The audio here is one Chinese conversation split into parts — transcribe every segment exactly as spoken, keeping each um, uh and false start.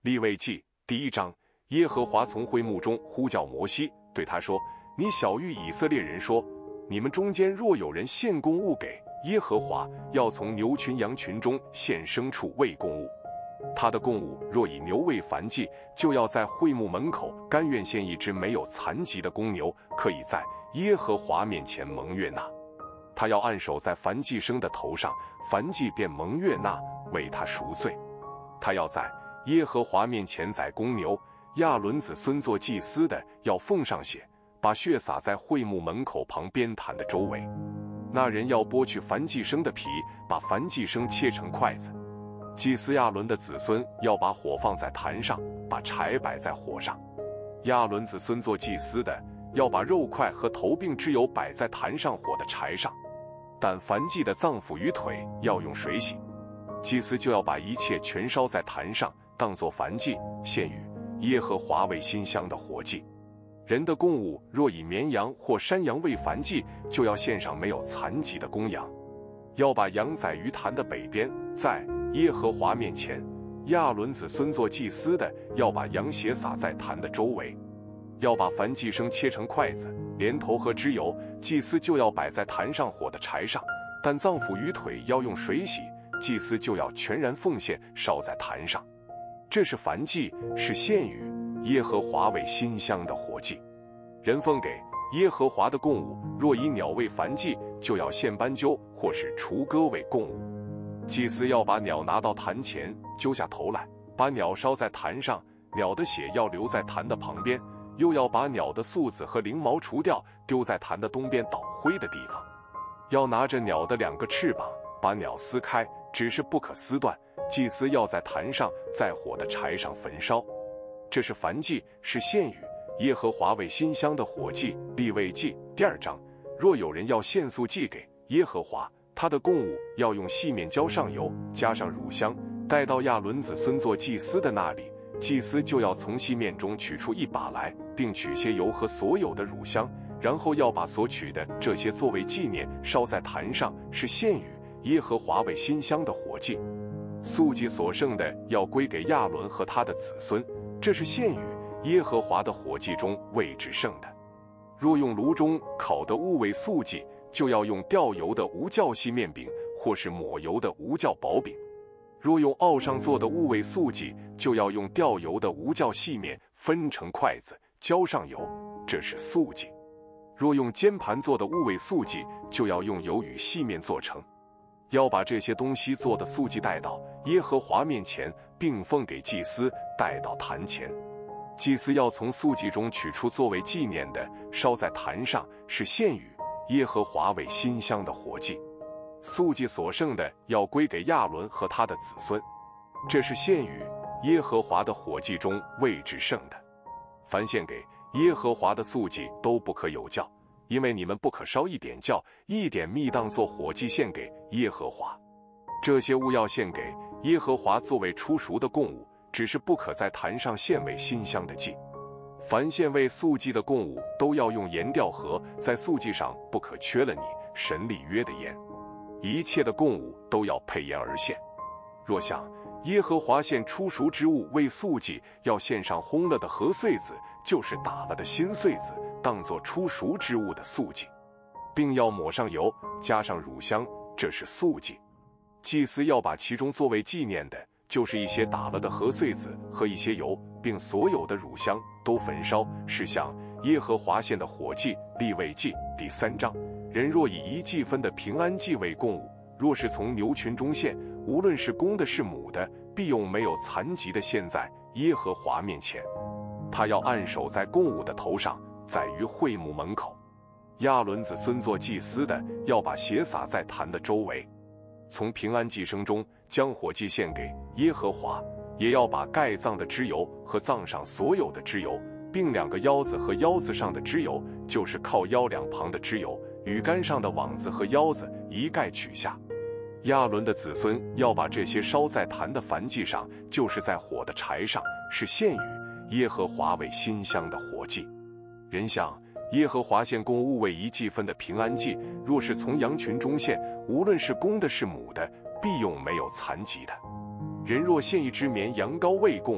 利未记第一章，耶和华从会幕中呼叫摩西，对他说：你晓谕以色列人说，你们中间若有人献供物给耶和华，要从牛群羊群中献牲畜为供物。他的供物若以牛为燔祭，就要在会幕门口甘愿献一只没有残疾的公牛，可以在耶和华面前蒙悦纳。他要按手在燔祭牲的头上，燔祭便蒙悦纳，为他赎罪。他要在耶和华面前宰公牛，亚伦子孙做祭司的要奉上血，把血洒在会幕门口旁边坛的周围。那人要剥去燔祭牲的皮，把燔祭牲切成筷子。祭司亚伦的子孙要把火放在坛上，把柴摆在火上。亚伦子孙做祭司的要把肉块和头并脂油摆在坛上火的柴上，但燔祭的脏腑与腿要用水洗。祭司就要把一切全烧在坛上，当作燔祭，献与耶和华为馨香的火祭。人的供物若以绵羊或山羊为燔祭，就要献上没有残疾的公羊。要把羊宰于坛的北边，在耶和华面前。亚伦子孙做祭司的要把羊血洒在坛的周围。要把燔祭牲切成筷子，连头和脂油，祭司就要摆在坛上火的柴上，但脏腑与腿要用水洗，祭司就要全然奉献，烧在坛上。这是燔祭，是献与耶和华为馨香的火祭。人奉给耶和华的供物，若以鸟为燔祭，就要献斑鸠或是雏鸽为供物。祭司要把鸟拿到坛前，揪下头来，把鸟烧在坛上，鸟的血要留在坛的旁边，又要把鸟的素子和翎毛除掉，丢在坛的东边倒灰的地方。要拿着鸟的两个翅膀，把鸟撕开，只是不可撕断。祭司要在坛上，在火的柴上焚烧。这是燔祭，是献与耶和华为馨香的火祭。利未记第二章，若有人要献素祭给耶和华，他的供物要用细面浇上油，加上乳香，带到亚伦子孙做祭司的那里。祭司就要从细面中取出一把来，并取些油和所有的乳香，然后要把所取的这些作为纪念，烧在坛上，是献与耶和华为馨香的火祭。素祭所剩的要归给亚伦和他的子孙，这是献与耶和华的火祭中未至剩的。若用炉中烤的物为素祭，就要用调油的无酵细面饼，或是抹油的无酵薄饼。若用奥上做的物为素祭，就要用调油的无酵细面分成筷子，浇上油，这是素祭。若用煎盘做的物为素祭，就要用油与细面做成。要把这些东西做的素祭带到耶和华面前，并奉给祭司，带到坛前。祭司要从素祭中取出作为纪念的，烧在坛上，是献与耶和华为馨香的火祭。素祭所剩的要归给亚伦和他的子孙，这是献与耶和华的火祭中未至剩的。凡献给耶和华的素祭都不可有酵，因为你们不可烧一点酵，一点蜜当作火祭献给耶和华。这些物要献给耶和华作为初熟的供物，只是不可在坛上献为馨香的祭。凡献为素祭的供物都要用盐调和，在素祭上不可缺了你神立约的盐。一切的供物都要配盐而献。若向耶和华献初熟之物为素祭，要献上烘了的禾穗子，就是打了的新穗子，当作初熟之物的素祭，并要抹上油，加上乳香，这是素祭。祭司要把其中作为纪念的，就是一些打了的禾穗子和一些油，并所有的乳香都焚烧，是向耶和华献的火祭。利未记第三章，人若以一祭分的平安祭为供物，若是从牛群中献，无论是公的是母的，必用没有残疾的献在耶和华面前。他要按手在供物的头上，宰于会幕门口。亚伦子孙做祭司的要把血洒在坛的周围。从平安祭牲中将火祭献给耶和华，也要把盖脏的脂油和脏上所有的脂油，并两个腰子和腰子上的脂油，就是靠腰两旁的脂油，鱼竿上的网子和腰子一概取下。亚伦的子孙要把这些烧在坛的燔祭上，就是在火的柴上，是献与耶和华为馨香的火祭。人向耶和华献供物为一祭分的平安祭，若是从羊群中献，无论是公的是母的，必用没有残疾的。人若献一只绵羊羔为供物，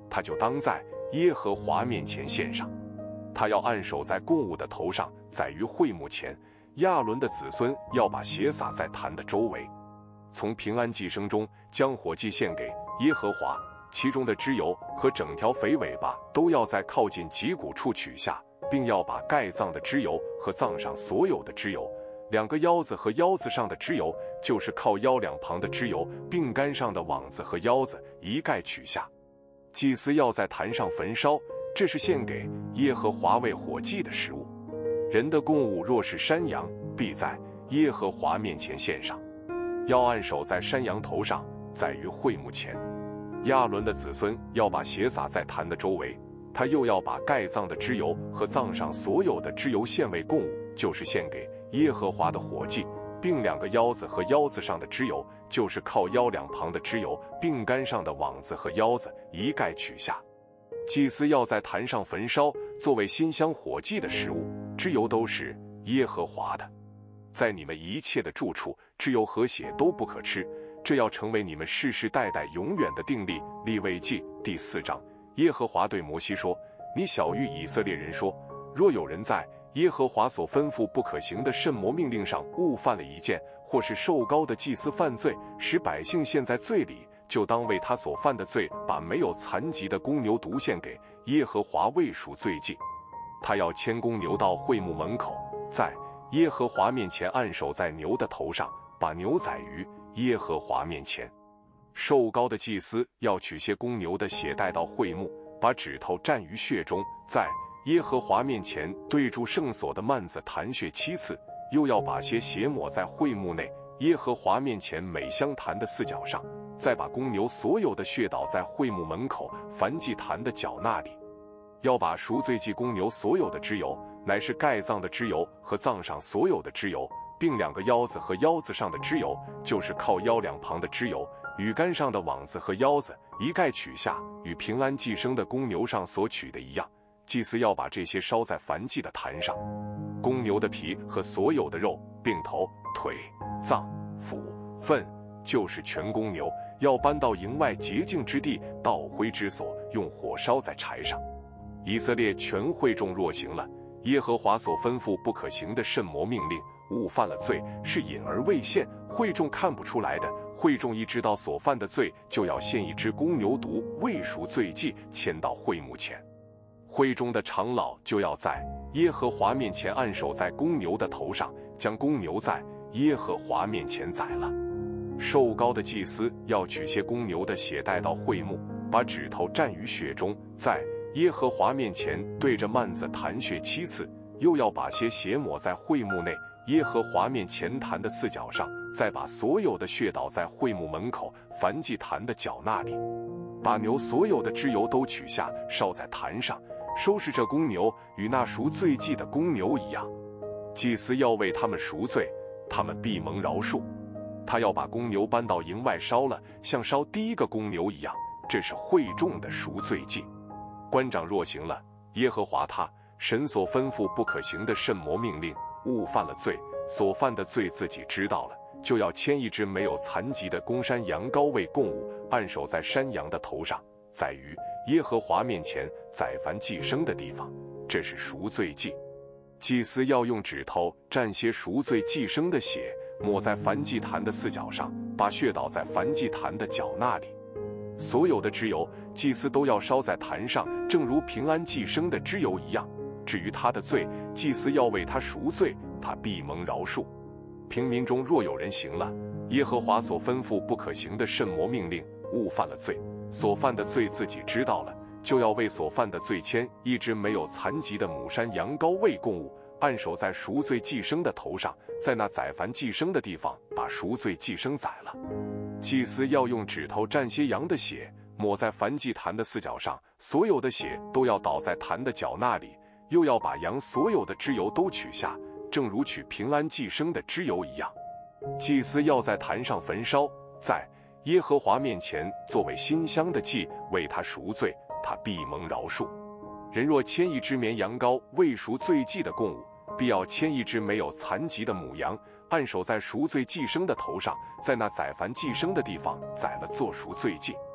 他就当在耶和华面前献上。他要按手在供物的头上，宰于会幕前。亚伦的子孙要把血洒在坛的周围。从平安祭牲中将火祭献给耶和华，其中的脂油和整条肥尾巴都要在靠近脊骨处取下，并要把盖脏的脂油和脏上所有的脂油，两个腰子和腰子上的脂油，就是靠腰两旁的脂油，并杆上的网子和腰子一概取下。祭司要在坛上焚烧，这是献给耶和华为火祭的食物。人的供物若是山羊，必在耶和华面前献上，要按手在山羊头上，宰于会幕前。亚伦的子孙要把血洒在坛的周围，他又要把盖脏的脂油和脏上所有的脂油献为供物，就是献给耶和华的火祭，并两个腰子和腰子上的脂油，就是靠腰两旁的脂油，并杆上的网子和腰子一概取下。祭司要在坛上焚烧，作为馨香火祭的食物，脂油都是耶和华的。在你们一切的住处，脂油和血都不可吃，这要成为你们世世代代永远的定例。利未记第四章，耶和华对摩西说：你晓谕以色列人说，若有人在耶和华所吩咐不可行的圣魔命令上误犯了一件，或是受膏的祭司犯罪，使百姓陷在罪里，就当为他所犯的罪，把没有残疾的公牛犊献给耶和华为赎罪祭。他要牵公牛到会幕门口，在耶和华面前按手在牛的头上，把牛宰于耶和华面前。受膏的祭司要取些公牛的血带到会幕，把指头蘸于血中，在耶和华面前对住圣所的幔子弹血七次，又要把些血抹在会幕内耶和华面前美香坛的四角上，再把公牛所有的血倒在会幕门口燔祭坛的角那里。要把赎罪祭公牛所有的脂油，乃是盖脏的脂油和脏上所有的脂油，并两个腰子和腰子上的脂油，就是靠腰两旁的脂油，与杆上的网子和腰子一概取下，与平安祭牲的公牛上所取的一样。祭司要把这些烧在燔祭的坛上。公牛的皮和所有的肉，并头、腿、脏、腑、粪，就是全公牛，要搬到营外洁净之地，到灰之所，用火烧在柴上。以色列全会众若行了耶和华所吩咐不可行的圣魔命令，误犯了罪，是隐而未现，会众看不出来的，会众一知道所犯的罪，就要献一只公牛犊为赎罪祭，牵到会幕前。会中的长老就要在耶和华面前按手在公牛的头上，将公牛在耶和华面前宰了。受膏的祭司要取些公牛的血带到会幕，把指头蘸于血中，在耶和华面前对着幔子弹血七次，又要把些血抹在会幕内耶和华面前坛的四角上，再把所有的血倒在会幕门口燔祭坛的角那里。把牛所有的脂油都取下，烧在坛上，收拾这公牛与那赎罪祭的公牛一样。祭司要为他们赎罪，他们必蒙饶恕。他要把公牛搬到营外烧了，像烧第一个公牛一样，这是会众的赎罪祭。官长若行了耶和华他神所吩咐不可行的圣魔命令，误犯了罪，所犯的罪自己知道了，就要牵一只没有残疾的公山羊羔为供物，按手在山羊的头上，宰于耶和华面前宰燔祭牲的地方，这是赎罪祭。祭司要用指头蘸些赎罪祭牲的血，抹在燔祭坛的四角上，把血倒在燔祭坛的角那里。所有的脂油，祭司都要烧在坛上，正如平安祭牲的脂油一样。至于他的罪，祭司要为他赎罪，他必蒙饶恕。平民中若有人行了耶和华所吩咐不可行的圣魔命令，误犯了罪，所犯的罪自己知道了，就要为所犯的罪牵一只没有残疾的母山羊羔为供物，按手在赎罪祭牲的头上，在那宰燔祭牲的地方把赎罪祭牲宰了。祭司要用指头蘸些羊的血，抹在燔祭坛的四角上，所有的血都要倒在坛的角那里，又要把羊所有的脂油都取下，正如取平安祭牲的脂油一样。祭司要在坛上焚烧，在耶和华面前作为馨香的祭，为他赎罪，他必蒙饶恕。人若牵一只绵羊羔为赎罪祭的供物，必要牵一只没有残疾的母羊，按手在赎罪祭牲的头上，在那宰燔祭牲的地方宰了做赎罪祭。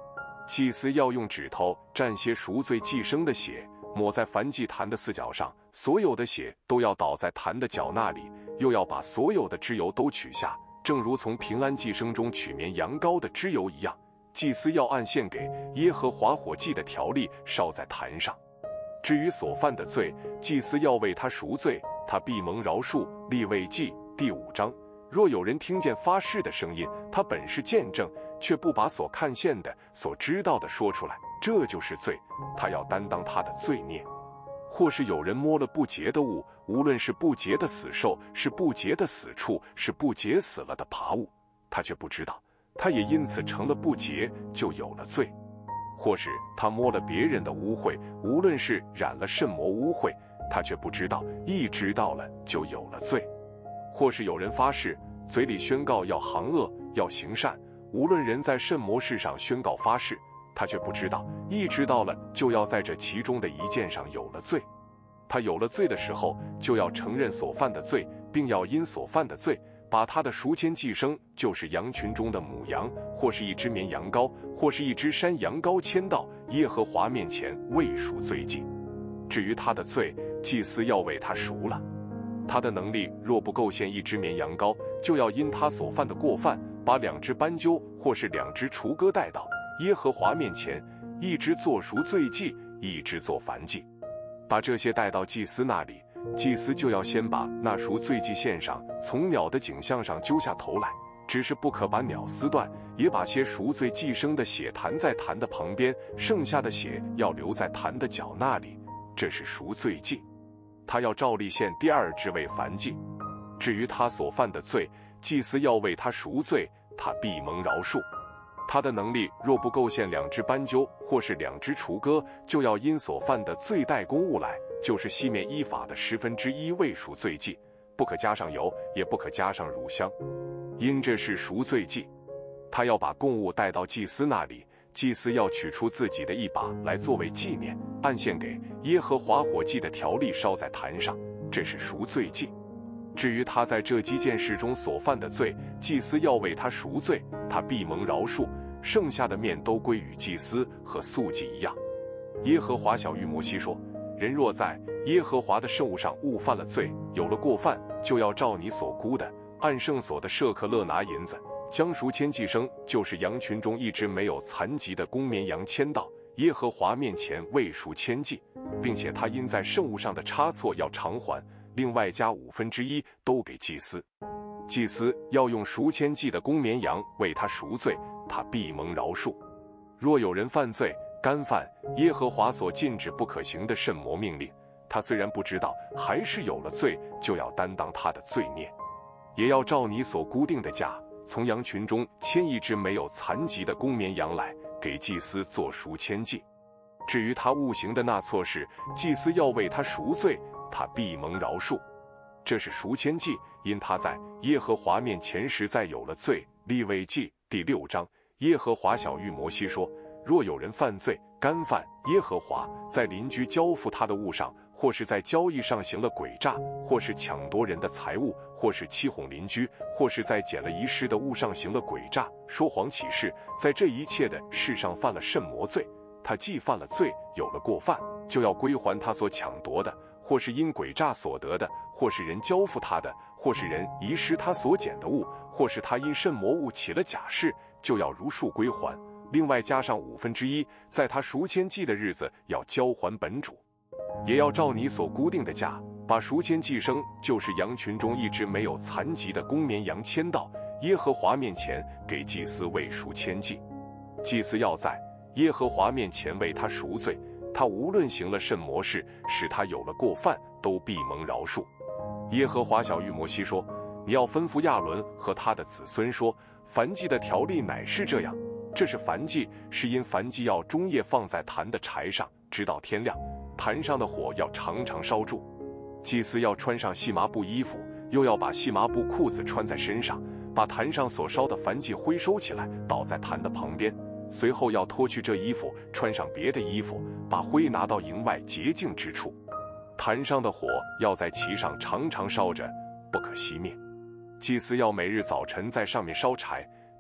祭司要用指头蘸些赎罪祭牲的血，抹在燔祭坛的四角上，所有的血都要倒在坛的角那里，又要把所有的脂油都取下，正如从平安祭牲中取绵羊羔的脂油一样。祭司要按献给耶和华火祭的条例烧在坛上。至于所犯的罪，祭司要为他赎罪，他必蒙饶恕。利未记第五章。若有人听见发誓的声音，他本是见证，却不把所看见的、所知道的说出来，这就是罪，他要担当他的罪孽。或是有人摸了不洁的物，无论是不洁的死兽，是不洁的死畜，是不洁死了的爬物，他却不知道，他也因此成了不洁，就有了罪。或是他摸了别人的污秽，无论是染了甚魔污秽，他却不知道，一知道了就有了罪。或是有人发誓，嘴里宣告要行恶，要行善，无论人在甚魔事上宣告发誓，他却不知道，一知道了就要在这其中的一件上有了罪。他有了罪的时候，就要承认所犯的罪，并要因所犯的罪，把他的赎愆祭牲，就是羊群中的母羊，或是一只绵羊羔，或是一只山羊羔，牵到耶和华面前为赎罪祭。至于他的罪，祭司要为他赎了。他的能力若不够献一只绵羊羔，就要因他所犯的过犯，把两只斑鸠或是两只雏鸽带到耶和华面前，一只做赎罪祭，一只做燔祭。把这些带到祭司那里，祭司就要先把那赎罪祭献上，从鸟的颈项上揪下头来，只是不可把鸟撕断，也把些赎罪祭牲的血弹在坛的旁边，剩下的血要留在坛的角那里，这是赎罪祭。他要照例献第二只为燔祭。至于他所犯的罪，祭司要为他赎罪，他必蒙饶恕。他的能力若不够献两只斑鸠或是两只雏鸽，就要因所犯的罪带公物来，就是细面依法的十分之一为赎罪祭，不可加上油，也不可加上乳香，因这是赎罪祭。他要把供物带到祭司那里，祭司要取出自己的一把来作为纪念，按献给耶和华火祭的条例烧在坛上，这是赎罪祭。至于他在这几件事中所犯的罪，祭司要为他赎罪，他必蒙饶恕，剩下的面都归于祭司，和素祭一样。耶和华晓谕摩西说，人若在耶和华的圣物上误犯了罪，有了过犯，就要照你所估的，按圣所的舍克勒拿银子，将赎愆祭牲，就是羊群中一只没有残疾的公绵羊，牵到耶和华面前为赎愆祭，并且他因在圣物上的差错要偿还，另外加五分之一都给祭司。祭司要用赎愆祭的公绵羊为他赎罪，他必蒙饶恕。若有人犯罪，干犯耶和华所禁止不可行的甚魔命令，他虽然不知道，还是有了罪，就要担当他的罪孽。也要照你所估定的价，从羊群中牵一只没有残疾的公绵羊来，给祭司做赎愆祭。至于他误行的那错事，祭司要为他赎罪，他必蒙饶恕。这是赎愆祭，因他在耶和华面前实在有了罪。利未记第六章。耶和华晓谕摩西说，若有人犯罪，干犯耶和华，在邻居交付他的物上，或是在交易上行了诡诈，或是抢夺人的财物，或是欺哄邻居，或是在捡了遗失的物上行了诡诈，说谎起誓，在这一切的事上犯了甚魔罪，他既犯了罪，有了过犯，就要归还他所抢夺的，或是因诡诈所得的，或是人交付他的，或是人遗失他所捡的物，或是他因甚魔物起了假誓，就要如数归还，另外加上五分之一，在他赎愆祭的日子要交还本主。也要照你所估定的价，把赎愆祭牲，就是羊群中一只没有残疾的公绵羊，牵到耶和华面前，给祭司为赎愆祭。祭司要在耶和华面前为他赎罪，他无论行了甚魔事，使他有了过犯，都必蒙饶恕。耶和华晓谕摩西说，你要吩咐亚伦和他的子孙说，燔祭的条例乃是这样，这是燔祭，是因燔祭要终夜放在坛的柴上，直到天亮，坛上的火要常常烧住。祭司要穿上细麻布衣服，又要把细麻布裤子穿在身上，把坛上所烧的燔祭灰收起来，倒在坛的旁边，随后要脱去这衣服，穿上别的衣服，把灰拿到营外洁净之处。坛上的火要在其上常常烧着，不可熄灭。祭司要每日早晨在上面烧柴，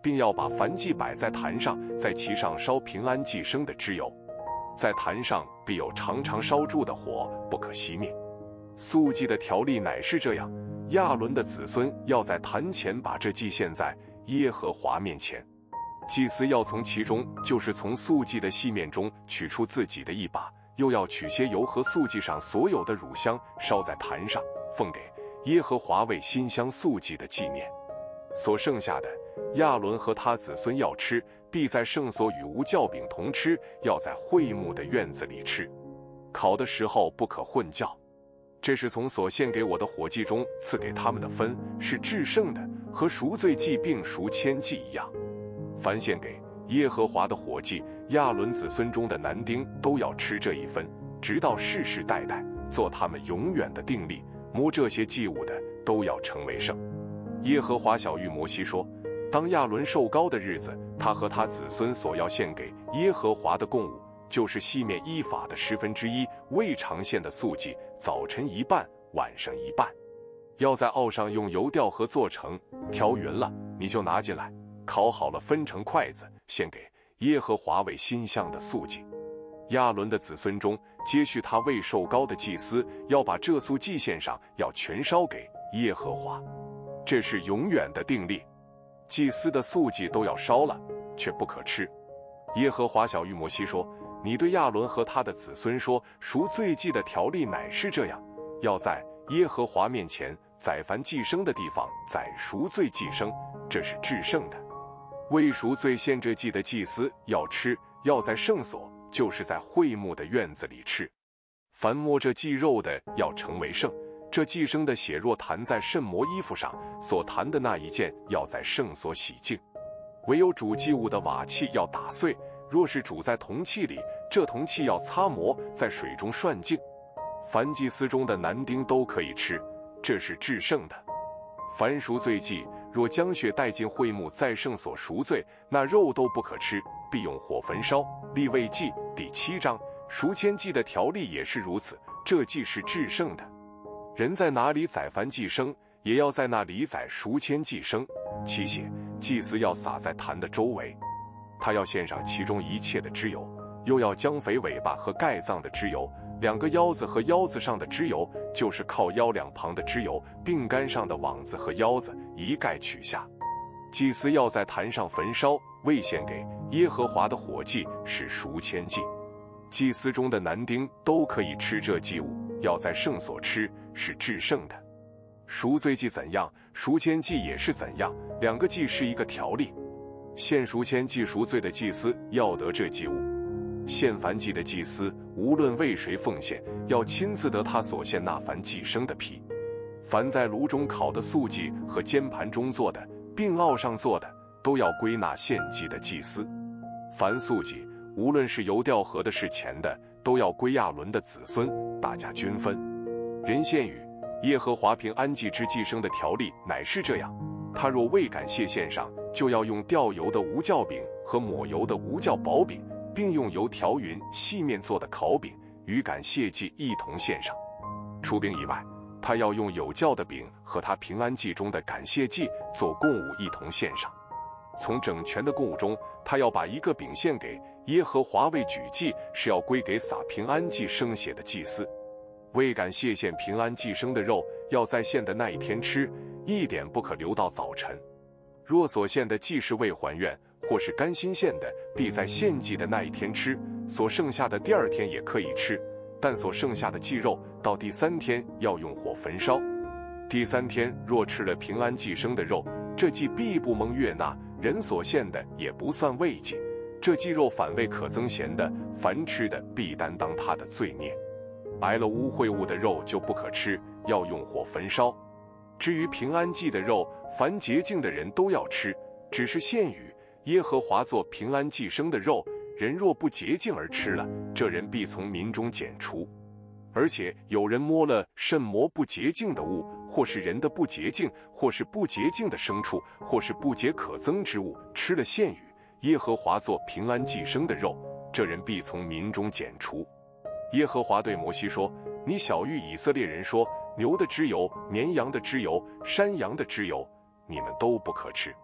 并要把燔祭摆在坛上，在其上烧平安祭生的脂油，在坛上必有常常烧住的火，不可熄灭。素祭的条例乃是这样：亚伦的子孙要在坛前把这祭献在耶和华面前，祭司要从其中，就是从素祭的细面中取出自己的一把，又要取些油和素祭上所有的乳香，烧在坛上，奉给耶和华为馨香素祭的纪念。所剩下的，亚伦和他子孙要吃，必在圣所与无酵饼同吃，要在会幕的院子里吃。烤的时候不可混酵。这是从所献给我的火祭中赐给他们的分，是至圣的，和赎罪祭并赎愆祭一样。凡献给耶和华的火祭，亚伦子孙中的男丁都要吃这一分，直到世世代代，做他们永远的定例。摸这些祭物的都要成为圣。耶和华晓谕摩西说：当亚伦受膏的日子，他和他子孙所要献给耶和华的供物，就是细面一法的十分之一，未尝献的素祭，早晨一半，晚上一半。要在袄上用油调和做成，调匀了，你就拿进来，烤好了分成筷子，献给耶和华为馨香的素祭。亚伦的子孙中，接续他未受膏的祭司，要把这素祭献上，要全烧给耶和华。这是永远的定例。祭司的素祭都要烧了，却不可吃。耶和华晓谕摩西说：你对亚伦和他的子孙说，赎罪祭的条例乃是这样：要在耶和华面前宰凡祭生的地方宰赎罪祭生，这是至圣的。为赎罪献这祭的祭司要吃，要在圣所，就是在会幕的院子里吃。凡摸这祭肉的要成为圣。这祭生的血若弹在圣摩衣服上，所弹的那一件要在圣所洗净。唯有煮祭物的瓦器要打碎，若是煮在铜器里，这铜器要擦磨，在水中涮净。凡祭司中的男丁都可以吃，这是至圣的。凡赎罪祭，若将血带进会幕，在圣所赎罪，那肉都不可吃，必用火焚烧。利未记第七章，赎愆祭的条例也是如此，这祭是至圣的。人在哪里宰凡祭生，也要在那里宰赎愆祭生，其血祭司要撒在坛的周围。他要献上其中一切的脂油，又要将肥尾巴和盖脏的脂油，两个腰子和腰子上的脂油，就是靠腰两旁的脂油，并杆上的网子和腰子，一概取下。祭司要在坛上焚烧，为献给耶和华的火祭，是赎愆祭。祭司中的男丁都可以吃这祭物，要在圣所吃，是至圣的。赎罪祭怎样，赎愆祭也是怎样，两个祭是一个条例。献赎愆祭赎罪的祭司要得这祭物，献燔祭的祭司无论为谁奉献，要亲自得他所献那燔祭生的皮。凡在炉中烤的素祭和煎盘中做的，并烙上做的，都要归纳献祭的祭司。凡素祭，无论是油调和的是钱的，都要归亚伦的子孙，大家均分。人献与耶和华平安祭之祭生的条例乃是这样：他若未感谢献上，就要用调油的无酵饼和抹油的无酵薄饼，并用油调匀细面做的烤饼，与感谢祭一同献上。除饼以外，他要用有酵的饼和他平安祭中的感谢祭做供物一同献上。从整全的供物中，他要把一个饼献给耶和华为举祭，是要归给撒平安祭生血的祭司。为感谢献平安祭生的肉，要在献的那一天吃，一点不可留到早晨。若所献的祭是未还愿，或是甘心献的，必在献祭的那一天吃，所剩下的第二天也可以吃，但所剩下的祭肉到第三天要用火焚烧。第三天若吃了平安祭生的肉，这祭必不蒙悦纳，人所献的也不算慰祭，这祭肉反为可憎咸的，凡吃的必担当他的罪孽。挨了污秽物的肉就不可吃，要用火焚烧。至于平安祭的肉，凡洁净的人都要吃，只是献与耶和华做平安祭生的肉，人若不洁净而吃了，这人必从民中剪除。而且有人摸了甚魔不洁净的物，或是人的不洁净，或是不洁净的牲畜，或是不洁可憎之物，吃了献与耶和华做平安祭生的肉，这人必从民中剪除。耶和华对摩西说：你晓谕以色列人说，牛的脂油、绵羊的脂油、山羊的脂油，你们都不可吃。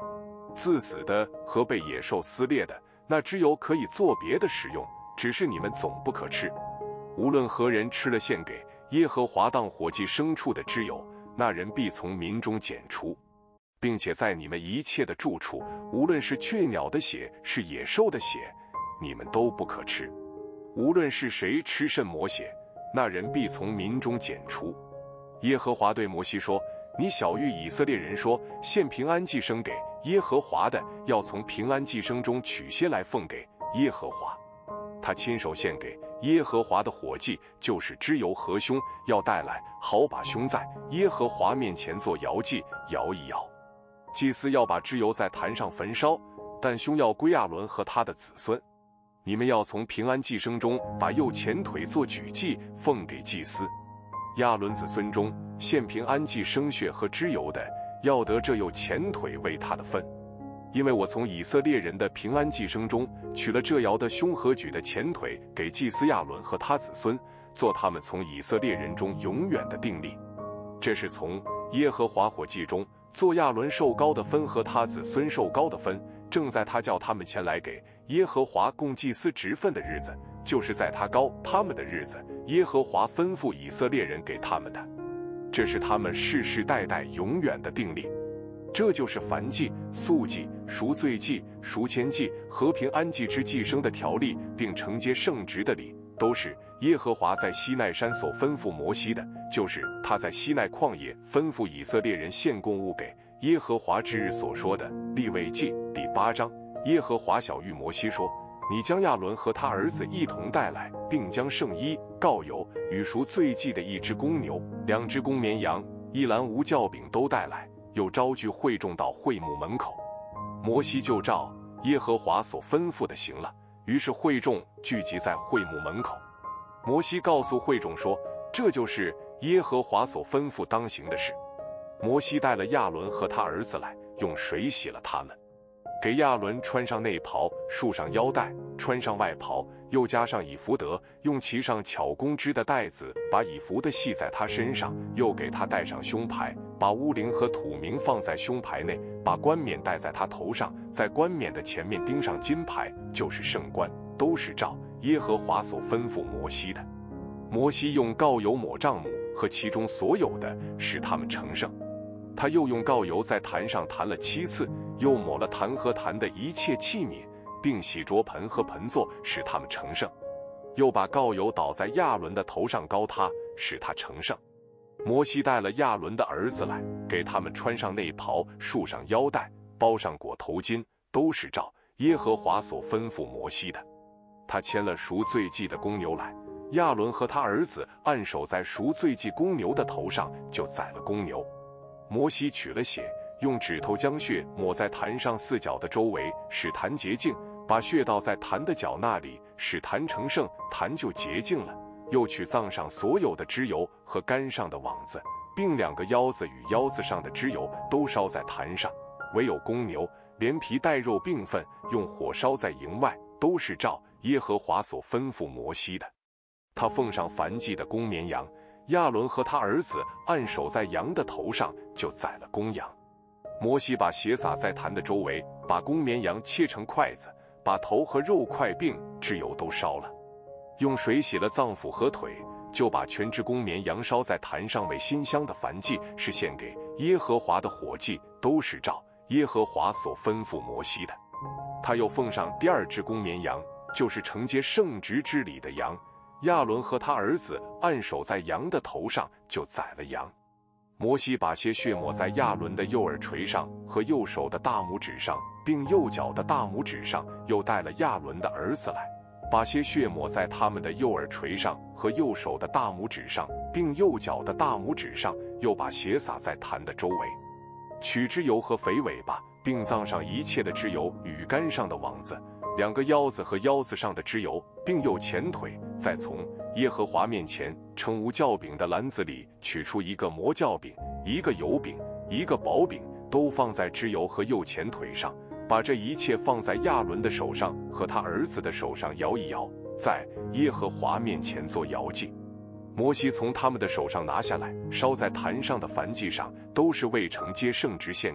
自死的和被野兽撕裂的，那脂油可以做别的使用，只是你们总不可吃。无论何人吃了献给耶和华当火祭牲畜的脂油，那人必从民中剪除，并且在你们一切的住处，无论是雀鸟的血，是野兽的血，你们都不可吃。无论是谁吃甚魔血，那人必从民中剪除。耶和华对摩西说：你晓谕以色列人说，献平安祭牲给耶和华的，要从平安祭牲中取些来奉给耶和华。他亲手献给耶和华的火祭，就是脂油和胸，要带来，好把胸在耶和华面前做摇祭，摇一摇。祭司要把脂油在坛上焚烧，但胸要归亚伦和他的子孙。你们要从平安祭牲中把右前腿做举祭，奉给祭司。亚伦子孙中献平安祭牲血和脂油的，要得这右前腿为他的分。因为我从以色列人的平安祭牲中取了这摇的胸和举的前腿，给祭司亚伦和他子孙，做他们从以色列人中永远的定例。这是从耶和华火祭中做亚伦受膏的分和他子孙受膏的分，正在他叫他们前来给耶和华供祭司职分的日子，就是在他膏他们的日子，耶和华吩咐以色列人给他们的。这是他们世世代代永远的定例。这就是燔祭、素祭、赎罪祭、赎愆祭和平安祭之祭牲的条例，并承接圣职的礼，都是耶和华在西奈山所吩咐摩西的，就是他在西奈旷野吩咐以色列人献供物给耶和华之日所说的。利未记第八章，耶和华晓谕摩西说：你将亚伦和他儿子一同带来，并将圣衣、膏油与赎罪祭的一只公牛、两只公绵羊、一篮无酵饼都带来，又招聚会众到会幕门口。摩西就照耶和华所吩咐的行了，于是会众聚集在会幕门口。摩西告诉会众说：这就是耶和华所吩咐当行的事。摩西带了亚伦和他儿子来，用水洗了他们，给亚伦穿上内袍，束上腰带，穿上外袍，又加上以弗得，用其上巧工织的带子把以弗得系在他身上，又给他戴上胸牌，把乌灵和土明放在胸牌内，把冠冕戴在他头上，在冠冕的前面钉上金牌，就是圣冠，都是照耶和华所吩咐摩西的。摩西用膏油抹帐幕和其中所有的，使他们成圣。他又用膏油在坛上弹了七次，又抹了坛和坛的一切器皿，并洗濯盆和盆座，使他们成圣。又把膏油倒在亚伦的头上膏他，使他成圣。摩西带了亚伦的儿子来，给他们穿上内袍，束上腰带，包上裹头巾，都是照耶和华所吩咐摩西的。他牵了赎罪祭的公牛来，亚伦和他儿子按手在赎罪祭公牛的头上，就宰了公牛。摩西取了血，用指头将血抹在坛上四角的周围，使坛洁净，把血倒在坛的角那里，使坛成圣，坛就洁净了。又取脏上所有的脂油和肝上的网子，并两个腰子与腰子上的脂油，都烧在坛上。唯有公牛连皮带肉并分，用火烧在营外，都是照耶和华所吩咐摩西的。他奉上燔祭的公绵羊，亚伦和他儿子按手在羊的头上，就宰了公羊。摩西把血洒在坛的周围，把公绵羊切成筷子，把头和肉块并脂油都烧了，用水洗了脏腑和腿，就把全只公绵羊烧在坛上为馨香的燔祭，是献给耶和华的火祭，都是照耶和华所吩咐摩西的。他又奉上第二只公绵羊，就是承接圣职之礼的羊，亚伦和他儿子按手在羊的头上，就宰了羊。摩西把些血抹在亚伦的右耳垂上和右手的大拇指上，并右脚的大拇指上，又带了亚伦的儿子来，把些血抹在他们的右耳垂上和右手的大拇指上，并右脚的大拇指上，又把血洒在坛的周围。取脂油和肥尾巴，并葬上一切的脂油与肝上的网子，两个腰子和腰子上的脂油，并右前腿，再从耶和华面前盛无酵饼的篮子里取出一个磨酵饼，一个油饼，一个薄饼，都放在脂油和右前腿上，把这一切放在亚伦的手上和他儿子的手上摇一摇，在耶和华面前做摇祭。摩西从他们的手上拿下来，烧在坛上的燔祭上，都是未承接圣职献给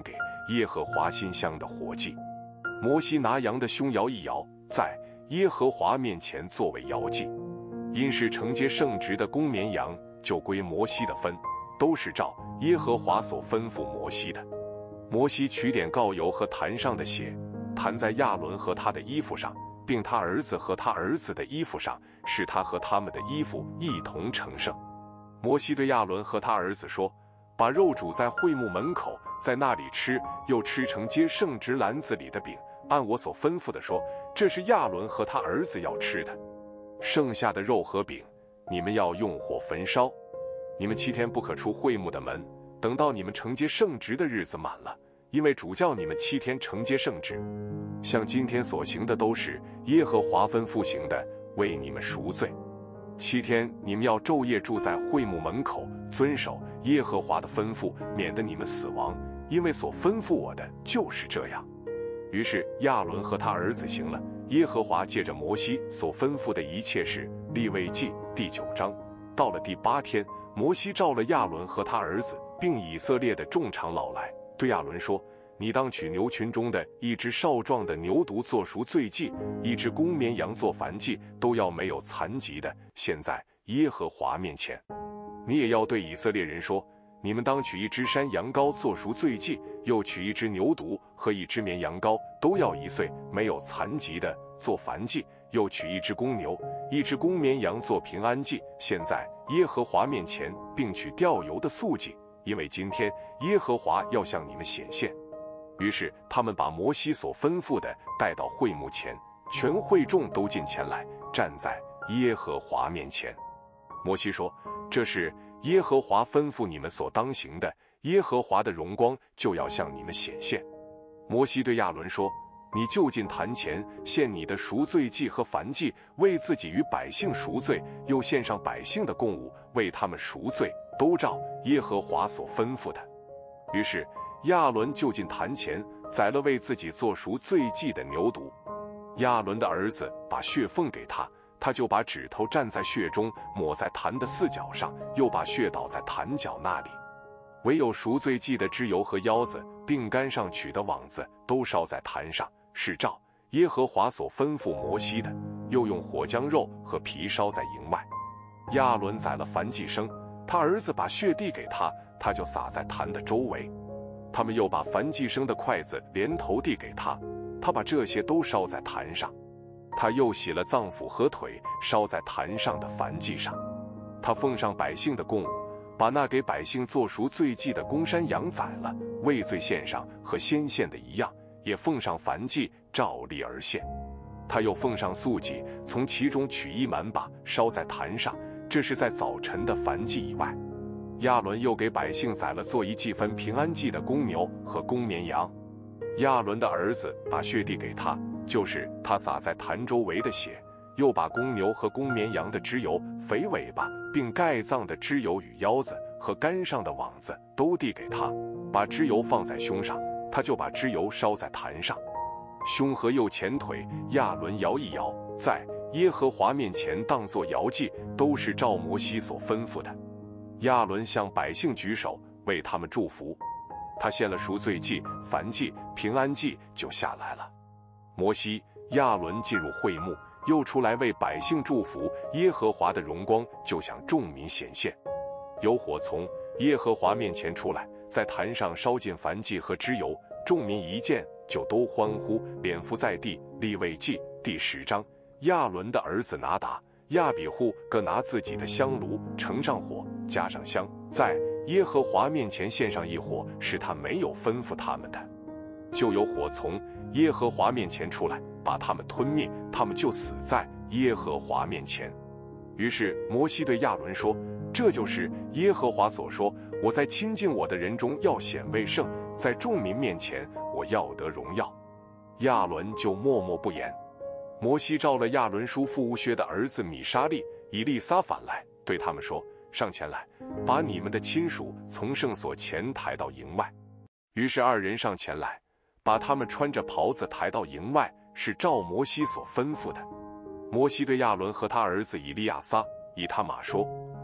耶和华馨香的火祭。摩西拿羊的胸摇一摇，在耶和华面前作为摇祭。因是承接圣职的公绵羊，就归摩西的分，都是照耶和华所吩咐摩西的。摩西取点膏油和坛上的血，弹在亚伦和他的衣服上，并他儿子和他儿子的衣服上，使他和他们的衣服一同成圣。摩西对亚伦和他儿子说：把肉煮在会幕门口，在那里吃，又吃承接圣职篮子里的饼，按我所吩咐的说，这是亚伦和他儿子要吃的。剩下的肉和饼，你们要用火焚烧。你们七天不可出会幕的门，等到你们承接圣职的日子满了，因为主叫你们七天承接圣职。像今天所行的都是耶和华吩咐行的，为你们赎罪。七天你们要昼夜住在会幕门口，遵守耶和华的吩咐，免得你们死亡，因为所吩咐我的就是这样。于是亚伦和他儿子行了耶和华借着摩西所吩咐的一切事。利未记第九章。到了第八天，摩西召了亚伦和他儿子，并以色列的众长老来，对亚伦说：你当取牛群中的一只少壮的牛犊做赎罪祭，一只公绵羊做燔祭，都要没有残疾的，献在耶和华面前。你也要对以色列人说：你们当取一只山羊羔做赎罪祭，又取一只牛犊和一只绵羊羔，都要一岁，没有残疾的，做燔祭；又取一只公牛，一只公绵羊做平安祭，献在耶和华面前，并取掉油的素祭，因为今天耶和华要向你们显现。于是他们把摩西所吩咐的带到会幕前，全会众都进前来，站在耶和华面前。摩西说：这是耶和华吩咐你们所当行的，耶和华的荣光就要向你们显现。摩西对亚伦说：你就近坛前，献你的赎罪祭和燔祭，为自己与百姓赎罪，又献上百姓的供物，为他们赎罪，都照耶和华所吩咐的。于是亚伦就近坛前，宰了为自己做赎罪祭的牛犊。亚伦的儿子把血奉给他，他就把指头蘸在血中，抹在坛的四角上，又把血倒在坛角那里。唯有赎罪祭的脂油和腰子，并杆上取的网子，都烧在坛上，是照耶和华所吩咐摩西的。又用火将肉和皮烧在营外。亚伦宰了燔祭牲，他儿子把血递给他，他就撒在坛的周围。他们又把燔祭牲的筷子连头递给他，他把这些都烧在坛上。他又洗了脏腑和腿，烧在坛上的燔祭上。他奉上百姓的供物，把那给百姓做赎罪祭的公山羊宰了，为罪献上，和先献的一样，也奉上燔祭，照例而献。他又奉上素祭，从其中取一满把，烧在坛上，这是在早晨的燔祭以外。亚伦又给百姓宰了做一祭分平安祭的公牛和公绵羊。亚伦的儿子把血递给他，就是他撒在坛周围的血，又把公牛和公绵羊的脂油、肥尾巴，并盖脏的脂油与腰子和杆上的网子都递给他，把脂油放在胸上，他就把脂油烧在坛上。胸和右前腿亚伦摇一摇，在耶和华面前当作摇祭，都是照摩西所吩咐的。亚伦向百姓举手，为他们祝福。他献了赎罪祭、燔祭、平安祭，就下来了。摩西、亚伦进入会幕，又出来为百姓祝福。耶和华的荣光就向众民显现。有火从耶和华面前出来，在坛上烧尽燔祭和脂油。众民一见，就都欢呼，脸伏在地。利未记第十章。亚伦的儿子拿达、亚比户各拿自己的香炉，盛上火，加上香，在耶和华面前献上一火，是他没有吩咐他们的。就有火从耶和华面前出来，把他们吞灭，他们就死在耶和华面前。于是摩西对亚伦说：这就是耶和华所说，我在亲近我的人中要显为圣，在众民面前我要得荣耀。亚伦就默默不言。摩西召了亚伦叔父乌薛的儿子米沙利、以利撒反来，对他们说：上前来，把你们的亲属从圣所前抬到营外。于是二人上前来，把他们穿着袍子抬到营外，是照摩西所吩咐的。摩西对亚伦和他儿子以利亚撒、以他玛说：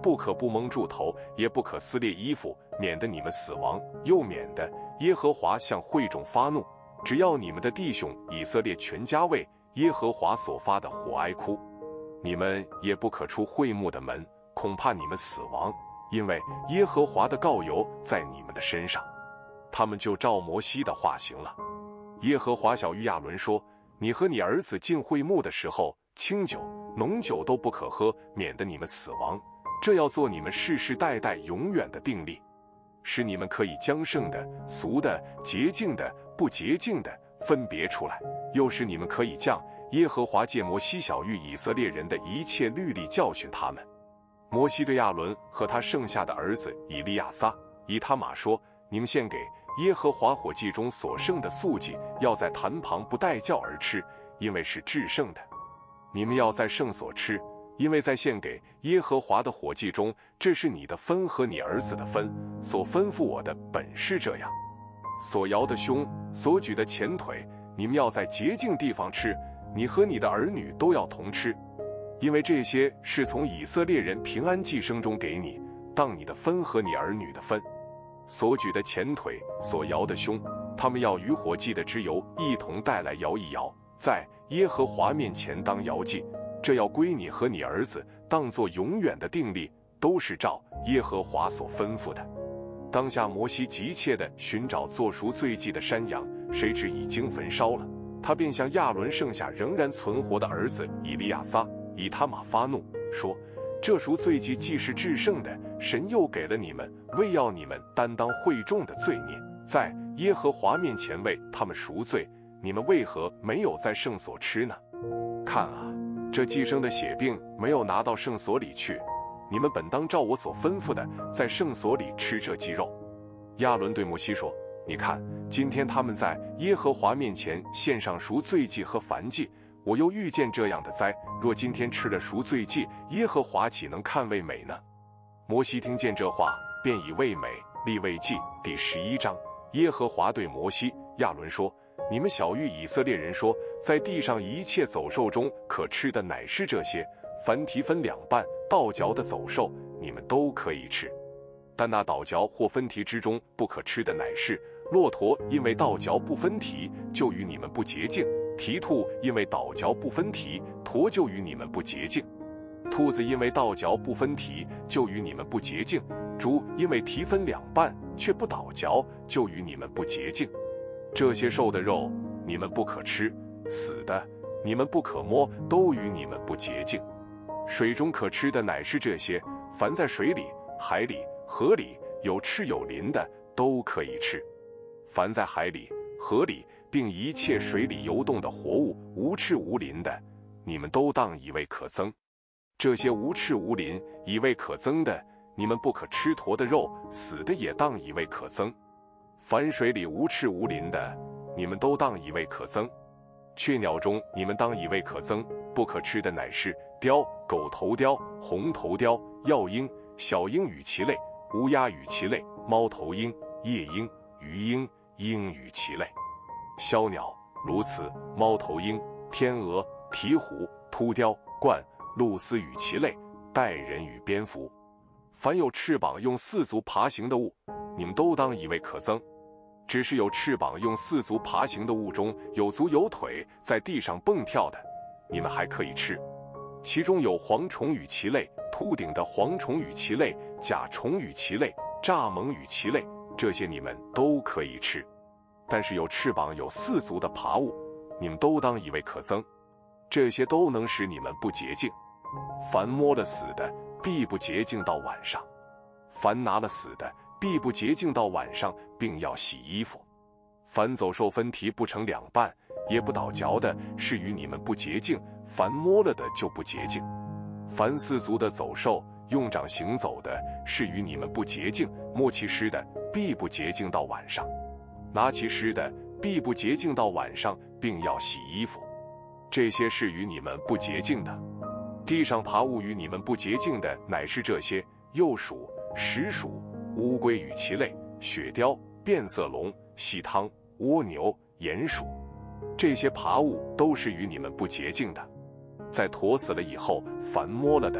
不可不蒙住头，也不可撕裂衣服，免得你们死亡，又免得耶和华向会众发怒。只要你们的弟兄以色列全家为耶和华所发的火哀哭，你们也不可出会幕的门，恐怕你们死亡，因为耶和华的膏油在你们的身上。他们就照摩西的话行了。耶和华晓谕亚伦说：你和你儿子进会幕的时候，清酒、浓酒都不可喝，免得你们死亡。这要做你们世世代代永远的定例，使你们可以将圣的、俗的、洁净的、不洁净的分别出来，又使你们可以将耶和华借摩西晓谕以色列人的一切律例教训他们。摩西对亚伦和他剩下的儿子以利亚撒、以他玛说：你们献给耶和华火祭中所剩的素祭，要在坛旁不带酵而吃，因为是至圣的。你们要在圣所吃，因为在献给耶和华的火祭中，这是你的分和你儿子的分，所吩咐我的本是这样。所摇的胸，所举的前腿，你们要在洁净地方吃，你和你的儿女都要同吃，因为这些是从以色列人平安祭牲中给你，当你的分和你儿女的分。所举的前腿，所摇的胸，他们要与火祭的脂油一同带来摇一摇，在耶和华面前当摇祭，这要归你和你儿子，当作永远的定例，都是照耶和华所吩咐的。当下摩西急切地寻找做赎罪祭的山羊，谁知已经焚烧了。他便向亚伦剩下仍然存活的儿子以利亚撒、以他玛发怒，说：这赎罪祭既是至圣的，神又给了你们，为要你们担当会众的罪孽，在耶和华面前为他们赎罪，你们为何没有在圣所吃呢？看啊，这祭牲的血并没有拿到圣所里去，你们本当照我所吩咐的，在圣所里吃这祭肉。亚伦对摩西说：你看，今天他们在耶和华面前献上赎罪祭和燔祭，我又遇见这样的灾，若今天吃了赎罪祭，耶和华岂能看为美呢？摩西听见这话，便以为美。利未记第十一章，耶和华对摩西、亚伦说：你们晓谕以色列人说，在地上一切走兽中可吃的乃是这些，凡蹄分两半倒嚼的走兽，你们都可以吃。但那倒嚼或分蹄之中不可吃的乃是骆驼，因为倒嚼不分蹄，就与你们不洁净；蹄兔因为倒嚼不分蹄，驼就与你们不洁净；兔子因为倒嚼不分蹄，就与你们不洁净；猪因为蹄分两半却不倒嚼，就与你们不洁净。这些兽的肉你们不可吃，死的你们不可摸，都与你们不洁净。水中可吃的乃是这些，凡在水里、海里、河里有翅有鳞的，都可以吃。凡在海里、河里，并一切水里游动的活物，无翅无鳞的，你们都当以为可憎。这些无翅无鳞、以为可憎的，你们不可吃驼的肉，死的也当以为可憎。凡水里无翅无鳞的，你们都当以为可憎。雀鸟中你们当以为可憎，不可吃的乃是雕、狗头雕、红头雕、药鹰、小鹰与其类、乌鸦与其类、猫头鹰、夜鹰、鱼鹰、鹰与其类、枭鸟、鸬鹚、猫头鹰、天鹅、鹈鹕、秃雕、鹳、鹭鸶与其类、带人与蝙蝠。凡有翅膀用四足爬行的物，你们都当以为可憎。只是有翅膀用四足爬行的物中，有足有腿在地上蹦跳的，你们还可以吃。其中有蝗虫与其类、秃顶的蝗虫与其类、甲虫与其类、蚱蜢与其类，这些你们都可以吃。但是有翅膀有四足的爬物，你们都当以为可憎，这些都能使你们不洁净。凡摸了死的，必不洁净到晚上；凡拿了死的，必不洁净到晚上，并要洗衣服。凡走兽分蹄不成两半，也不倒嚼的，是与你们不洁净；凡摸了的就不洁净。凡四足的走兽，用掌行走的，是与你们不洁净；摸其尸的，必不洁净到晚上；拿其尸的，必不洁净到晚上，并要洗衣服。这些是与你们不洁净的。地上爬物与你们不洁净的，乃是这些：鼬鼠、石鼠、乌龟与其类、雪貂、变色龙、细汤、蜗牛、鼹鼠。这些爬物都是与你们不洁净的。在驼死了以后，凡摸了的，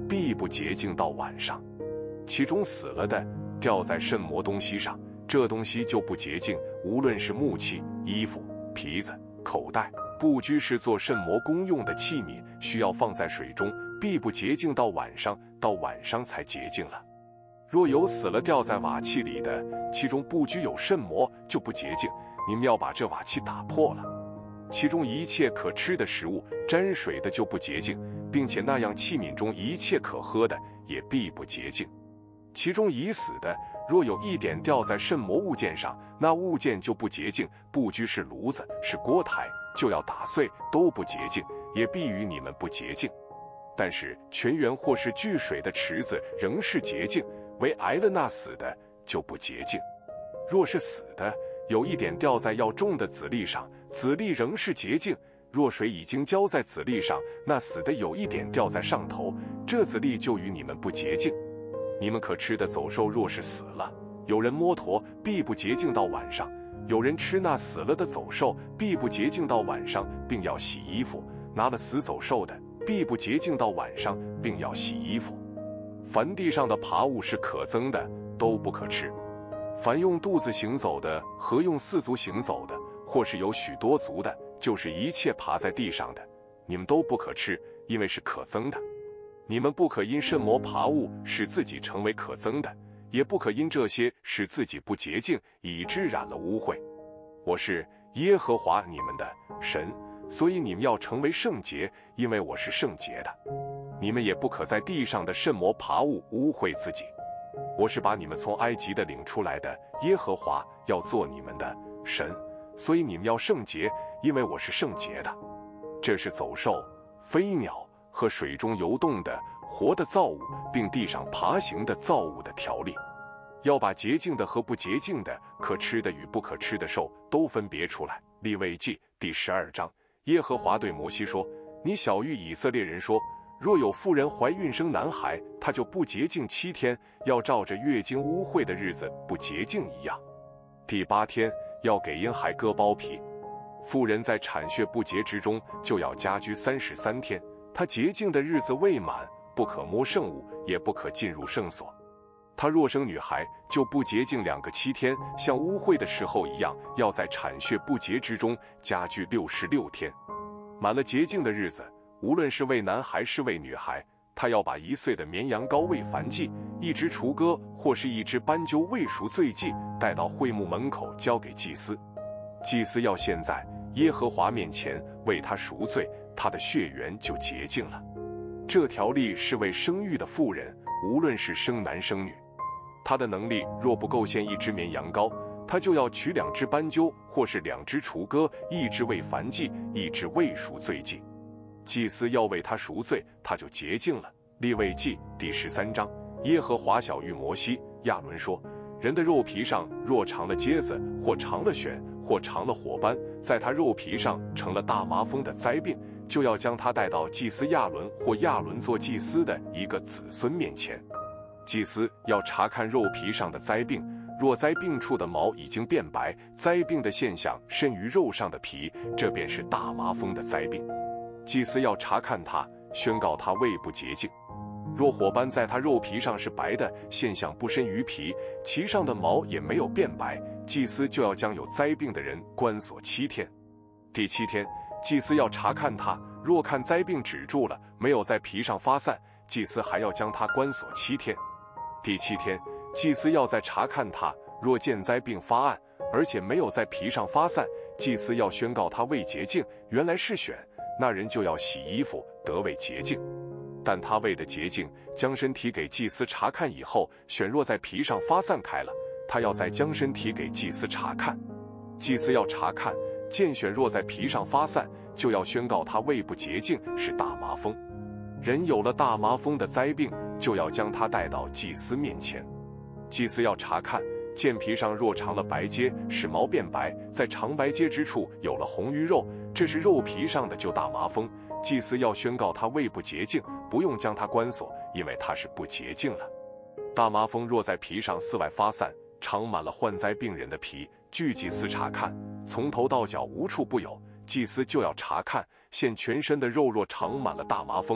必不洁净到晚上。其中死了的，掉在甚么东西上，这东西就不洁净，无论是木器、衣服、皮子、口袋，不拘是做甚么公用的器皿，需要放在水中，必不洁净到晚上，到晚上才洁净了。若有死了掉在瓦器里的，其中不拘有甚么，就不洁净，你们要把这瓦器打破了。其中一切可吃的食物沾水的就不洁净，并且那样器皿中一切可喝的也必不洁净。其中已死的，若有一点掉在甚么物件上，那物件就不洁净，不拘是炉子是锅台，就要打碎，都不洁净，也必与你们不洁净。但是泉源或是聚水的池子仍是洁净，唯挨了那死的就不洁净。若是死的，有一点掉在要种的籽粒上，籽粒仍是洁净；若水已经浇在籽粒上，那死的有一点掉在上头，这籽粒就与你们不洁净。你们可吃的走兽若是死了，有人摸驮，必不洁净到晚上；有人吃那死了的走兽，必不洁净到晚上，并要洗衣服。拿了死走兽的，必不洁净到晚上，并要洗衣服。凡地上的爬物是可憎的，都不可吃。凡用肚子行走的和用四足行走的，或是有许多足的，就是一切爬在地上的，你们都不可吃，因为是可憎的。你们不可因甚么爬物使自己成为可憎的，也不可因这些使自己不洁净，以致染了污秽。我是耶和华你们的神，所以你们要成为圣洁，因为我是圣洁的。你们也不可在地上的甚么爬物污秽自己。我是把你们从埃及的领出来的耶和华，要做你们的神，所以你们要圣洁，因为我是圣洁的。这是走兽、飞鸟和水中游动的活的造物，并地上爬行的造物的条例。要把洁净的和不洁净的，可吃的与不可吃的兽都分别出来。利未记第十二章，耶和华对摩西说：你晓谕以色列人说，若有妇人怀孕生男孩，她就不洁净七天，要照着月经污秽的日子不洁净一样。第八天要给婴孩割包皮。妇人在产血不洁之中，就要家居三十三天。她洁净的日子未满，不可摸圣物，也不可进入圣所。她若生女孩，就不洁净两个七天，像污秽的时候一样，要在产血不洁之中家居六十六天。满了洁净的日子，无论是为男孩是为女孩，他要把一岁的绵羊羔为燔祭，一只雏鸽或是一只斑鸠为赎罪祭，带到会幕门口交给祭司。祭司要献在耶和华面前为他赎罪，他的血源就洁净了。这条例是为生育的妇人，无论是生男生女。他的能力若不够献一只绵羊羔，他就要取两只斑鸠或是两只雏鸽，一只为燔祭，一只为赎罪祭。祭司要为他赎罪，他就洁净了。利未记第十三章，耶和华晓谕摩西、亚伦说：人的肉皮上若长了疖子，或长了癣，或长了火斑，在他肉皮上成了大麻风的灾病，就要将他带到祭司亚伦或亚伦做祭司的一个子孙面前。祭司要查看肉皮上的灾病，若灾病处的毛已经变白，灾病的现象甚于肉上的皮，这便是大麻风的灾病。祭司要查看他，宣告他未不洁净。若火斑在他肉皮上是白的，现象不深于皮，其上的毛也没有变白，祭司就要将有灾病的人关锁七天。第七天，祭司要查看他，若看灾病止住了，没有在皮上发散，祭司还要将他关锁七天。第七天，祭司要再查看他，若见灾病发暗，而且没有在皮上发散，祭司要宣告他未洁净，原来是癣，那人就要洗衣服，得为洁净。但他为的洁净，将身体给祭司查看以后，癣若在皮上发散开了，他要再将身体给祭司查看。祭司要查看，见癣若在皮上发散，就要宣告他未不洁净，是大麻风。人有了大麻风的灾病，就要将他带到祭司面前。祭司要查看，见皮上若长了白疖，使毛变白，在长白疖之处有了红瘀肉，这是肉皮上的就大麻风。祭司要宣告他未不洁净，不用将他关锁，因为他是不洁净了。大麻风若在皮上四外发散，长满了患灾病人的皮，据祭司查看，从头到脚无处不有，祭司就要查看，现全身的肉若长满了大麻风，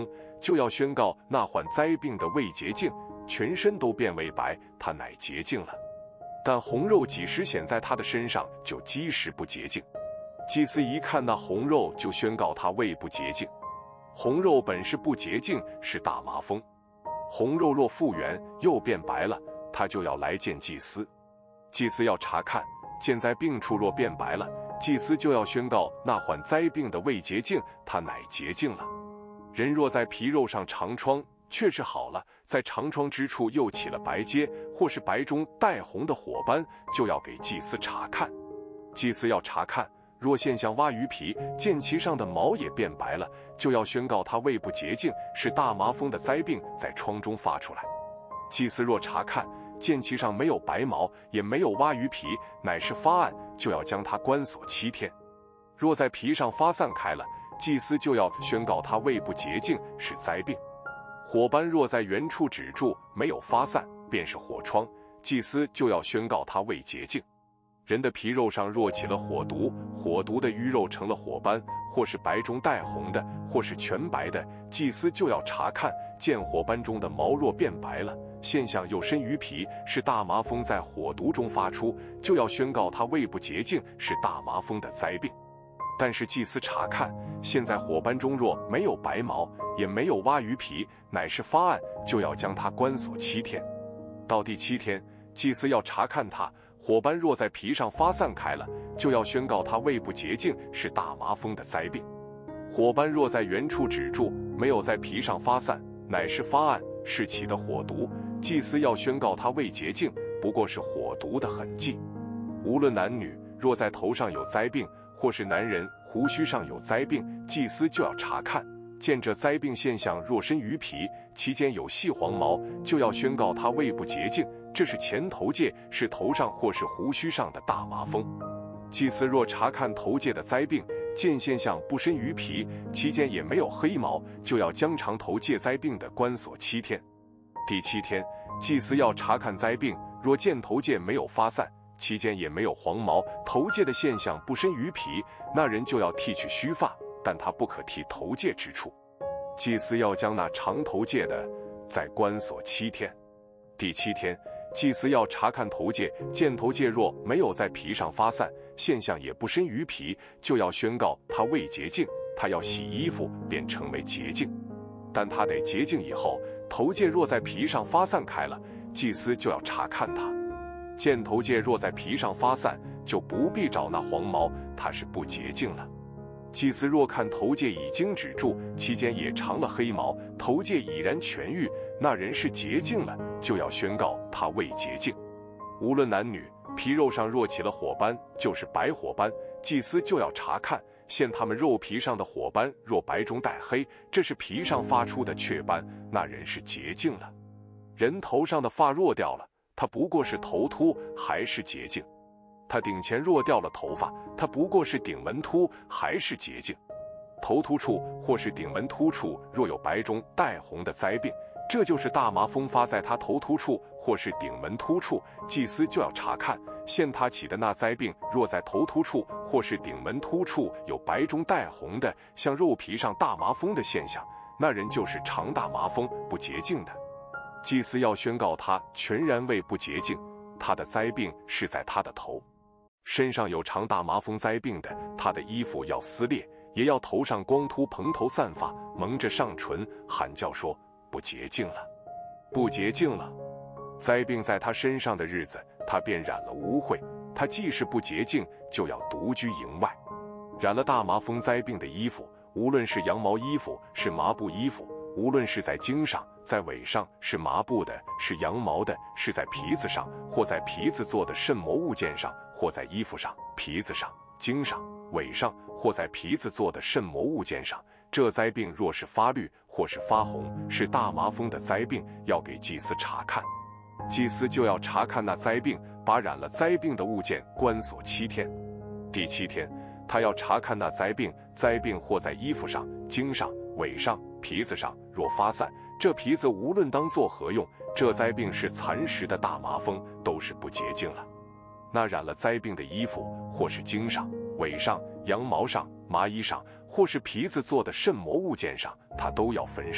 就要宣告那患灾病的未洁净，全身都变为白，他乃洁净了。但红肉几时显在他的身上，就几时不洁净。祭司一看那红肉，就宣告他未不洁净。红肉本是不洁净，是大麻风。红肉若复原，又变白了，他就要来见祭司。祭司要查看，见在病处若变白了，祭司就要宣告那患灾病的未洁净，他乃洁净了。人若在皮肉上长疮，却是好了，在长疮之处又起了白疖，或是白中带红的火斑，就要给祭司查看。祭司要查看，若现象挖鱼皮，见其上的毛也变白了，就要宣告他未不洁净，是大麻风的灾病在疮中发出来。祭司若查看，见其上没有白毛，也没有挖鱼皮，乃是发暗，就要将他关锁七天。若在皮上发散开了，祭司就要宣告他未不洁净，是灾病。火斑若在原处止住，没有发散，便是火疮，祭司就要宣告他未洁净。人的皮肉上若起了火毒，火毒的淤肉成了火斑，或是白中带红的，或是全白的，祭司就要查看，见火斑中的毛若变白了，现象又深于皮，是大麻风在火毒中发出，就要宣告他未不洁净，是大麻风的灾病。但是祭司查看，现在火斑中若没有白毛，也没有挖鱼皮，乃是发暗，就要将他关锁七天。到第七天，祭司要查看他，火斑若在皮上发散开了，就要宣告他未不洁净，是大麻风的灾病。火斑若在原处止住，没有在皮上发散，乃是发暗，是起的火毒，祭司要宣告他未洁净，不过是火毒的痕迹。无论男女，若在头上有灾病，或是男人胡须上有灾病，祭司就要查看，见这灾病现象若深于皮，其间有细黄毛，就要宣告他未不洁净，这是前头界，是头上或是胡须上的大麻风。祭司若查看头界的灾病，见现象不深于皮，其间也没有黑毛，就要将长头界灾病的关锁七天。第七天，祭司要查看灾病，若见头界没有发散，其间也没有黄毛，头界的现象不深于皮，那人就要剃去须发，但他不可剃头界之处。祭司要将那长头界的再关锁七天。第七天，祭司要查看头界，见头界若没有在皮上发散，现象也不深于皮，就要宣告他未洁净，他要洗衣服，便成为洁净。但他得洁净以后，头界若在皮上发散开了，祭司就要查看他，见头界若在皮上发散，就不必找那黄毛，他是不洁净了。祭司若看头界已经止住，其间也长了黑毛，头界已然痊愈，那人是洁净了，就要宣告他未洁净。无论男女，皮肉上若起了火斑，就是白火斑，祭司就要查看，现他们肉皮上的火斑若白中带黑，这是皮上发出的雀斑，那人是洁净了。人头上的发若掉了，他不过是头秃，还是洁净。他顶前若掉了头发，他不过是顶门秃，还是洁净。头秃处或是顶门秃处若有白中带红的灾病，这就是大麻风发在他头秃处或是顶门秃处，祭司就要查看，现他起的那灾病若在头秃处或是顶门秃处有白中带红的，像肉皮上大麻风的现象，那人就是长大麻风不洁净的。祭司要宣告他全然为不洁净，他的灾病是在他的头。身上有长大麻风灾病的，他的衣服要撕裂，也要头上光秃蓬头散发，蒙着上唇，喊叫说不洁净了，不洁净了。灾病在他身上的日子，他便染了污秽，他既是不洁净，就要独居营外。染了大麻风灾病的衣服，无论是羊毛衣服，是麻布衣服，无论是在茎上，在尾上，是麻布的，是羊毛的，是在皮子上，或在皮子做的甚模物件上，或在衣服上、皮子上、茎上、尾上，或在皮子做的甚模物件上，这灾病若是发绿或是发红，是大麻风的灾病，要给祭司查看。祭司就要查看那灾病，把染了灾病的物件关锁七天。第七天，他要查看那灾病，灾病或在衣服上、茎上、尾上、皮子上，若发散，这皮子无论当作何用，这灾病是蚕食的大麻风，都是不洁净了。那染了灾病的衣服，或是茎上、尾上、羊毛上、麻衣上，或是皮子做的甚模物件上，他都要焚烧，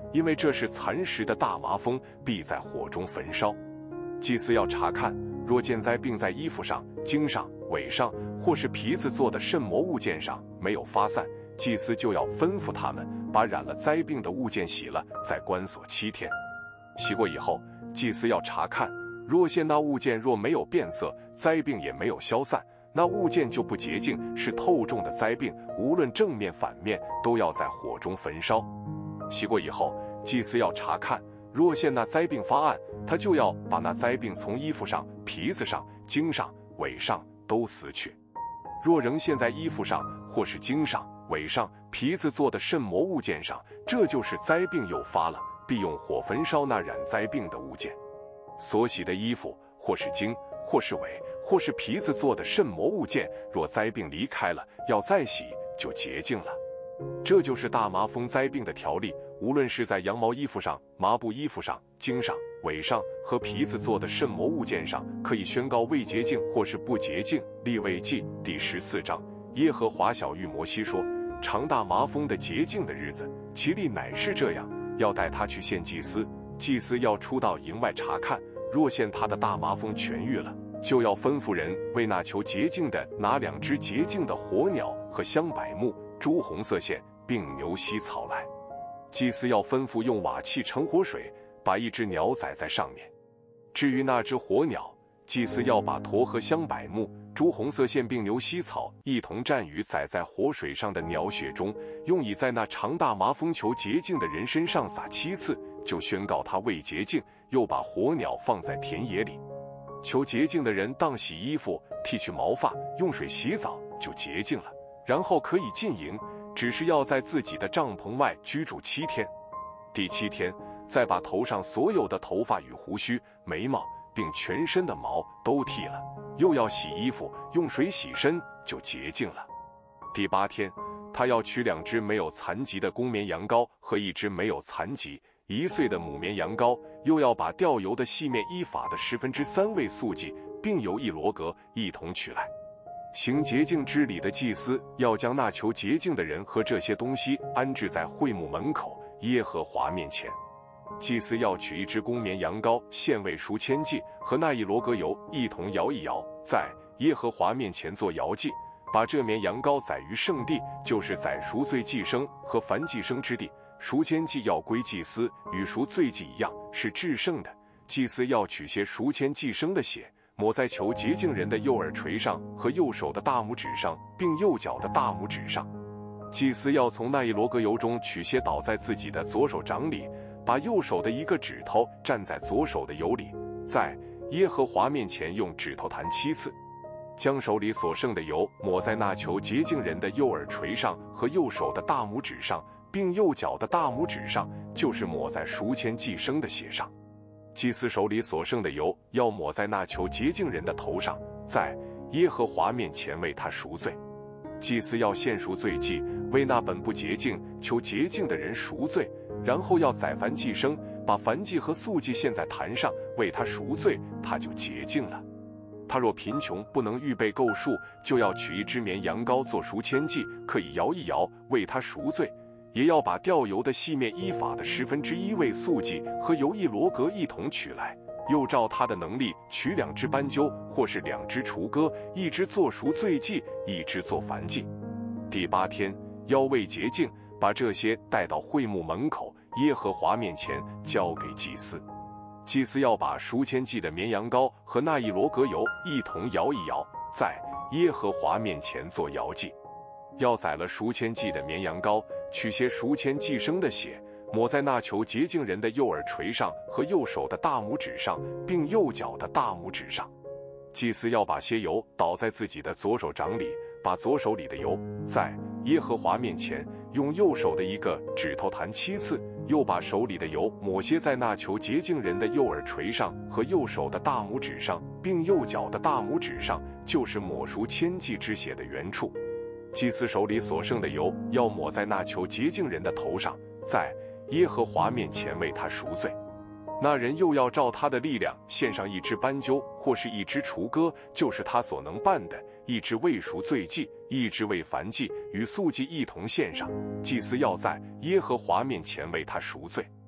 因为这是蚕食的大麻风，必在火中焚烧。祭司要查看，若见灾病在衣服上、经上、尾上，或是皮子做的甚魔物件上没有发散，祭司就要吩咐他们把染了灾病的物件洗了，再关锁七天。洗过以后，祭司要查看，若见那物件若没有变色，灾病也没有消散，那物件就不洁净，是透重的灾病，无论正面反面，都要在火中焚烧。洗过以后，祭司要查看，若见那灾病发暗，他就要把那灾病从衣服上、皮子上、经上、尾上都撕去。若仍现在衣服上，或是经上、尾上、皮子做的甚魔物件上，这就是灾病又发了，必用火焚烧那染灾病的物件。所洗的衣服，或是经，或是尾，或是皮子做的甚魔物件，若灾病离开了，要再洗，就洁净了。这就是大麻风灾病的条例，无论是在羊毛衣服上、麻布衣服上、经上、尾上和皮子做的甚魔物件上，可以宣告未洁净或是不洁净。利未记第十四章，耶和华晓谕摩西说：尝大麻风的洁净的日子，其例乃是这样，要带他去见祭司，祭司要出到营外查看，若见他的大麻风痊愈了，就要吩咐人为那求洁净的拿两只洁净的火鸟和香柏木、朱红色线，并牛膝草来。祭司要吩咐用瓦器盛活水，把一只鸟宰在上面。至于那只火鸟，祭司要把驼和香柏木、朱红色线并牛膝草一同蘸于宰在活水上的鸟血中，用以在那尝大麻风求洁净的人身上撒七次，就宣告他未洁净。又把火鸟放在田野里。求洁净的人当洗衣服，剃去毛发，用水洗澡，就洁净了，然后可以进营，只是要在自己的帐篷外居住七天。第七天，再把头上所有的头发与胡须、眉毛并全身的毛都剃了，又要洗衣服，用水洗身，就洁净了。第八天，他要取两只没有残疾的公绵羊羔和一只没有残疾一岁的母绵羊羔，又要把调油的细面依法的十分之三位素祭，并由一罗革一同取来。行洁净之礼的祭司要将那求洁净的人和这些东西安置在会幕门口耶和华面前。祭司要取一只公绵羊羔献为赎愆祭，和那一罗革油一同摇一摇，在耶和华面前做摇祭。把这绵羊羔宰于圣地，就是宰赎罪祭牲和燔祭牲之地。赎愆祭要归祭司，与赎罪祭一样，是至圣的。祭司要取些赎愆祭牲的血，抹在求洁净人的右耳垂上和右手的大拇指上，并右脚的大拇指上。祭司要从那一罗革油中取些倒在自己的左手掌里，把右手的一个指头蘸在左手的油里，在耶和华面前用指头弹七次。将手里所剩的油抹在那求洁净人的右耳垂上和右手的大拇指上，并右脚的大拇指上，就是抹在赎愆祭牲的血上。祭司手里所剩的油要抹在那求洁净人的头上，在耶和华面前为他赎罪。祭司要献赎罪祭，为那本不洁净求洁净的人赎罪，然后要宰燔祭牲，把燔祭和素祭献在坛上，为他赎罪，他就洁净了。他若贫穷不能预备够数，就要取一只绵羊羔做赎愆祭，可以摇一摇，为他赎罪。也要把调油的细面依法的十分之一位素祭和油一罗革一同取来，又照他的能力取两只斑鸠，或是两只雏鸽，一只做赎罪祭，一只做燔祭。第八天，要为洁净，把这些带到会幕门口耶和华面前，交给祭司。祭司要把赎愆祭的绵羊羔和那一罗革油一同摇一摇，在耶和华面前做摇祭。要宰了赎愆祭的绵羊羔，取些赎愆祭牲的血，抹在那求洁净人的右耳垂上和右手的大拇指上，并右脚的大拇指上。祭司要把些油倒在自己的左手掌里，把左手里的油在耶和华面前用右手的一个指头弹七次，又把手里的油抹些在那求洁净人的右耳垂上和右手的大拇指上，并右脚的大拇指上，就是抹赎愆祭之血的原处。祭司手里所剩的油要抹在那求洁净人的头上，在耶和华面前为他赎罪。那人又要照他的力量献上一只斑鸠，或是一只雏鸽，就是他所能办的，一只为赎罪祭，一只为燔祭，与素祭一同献上。祭司要在耶和华面前为他赎罪。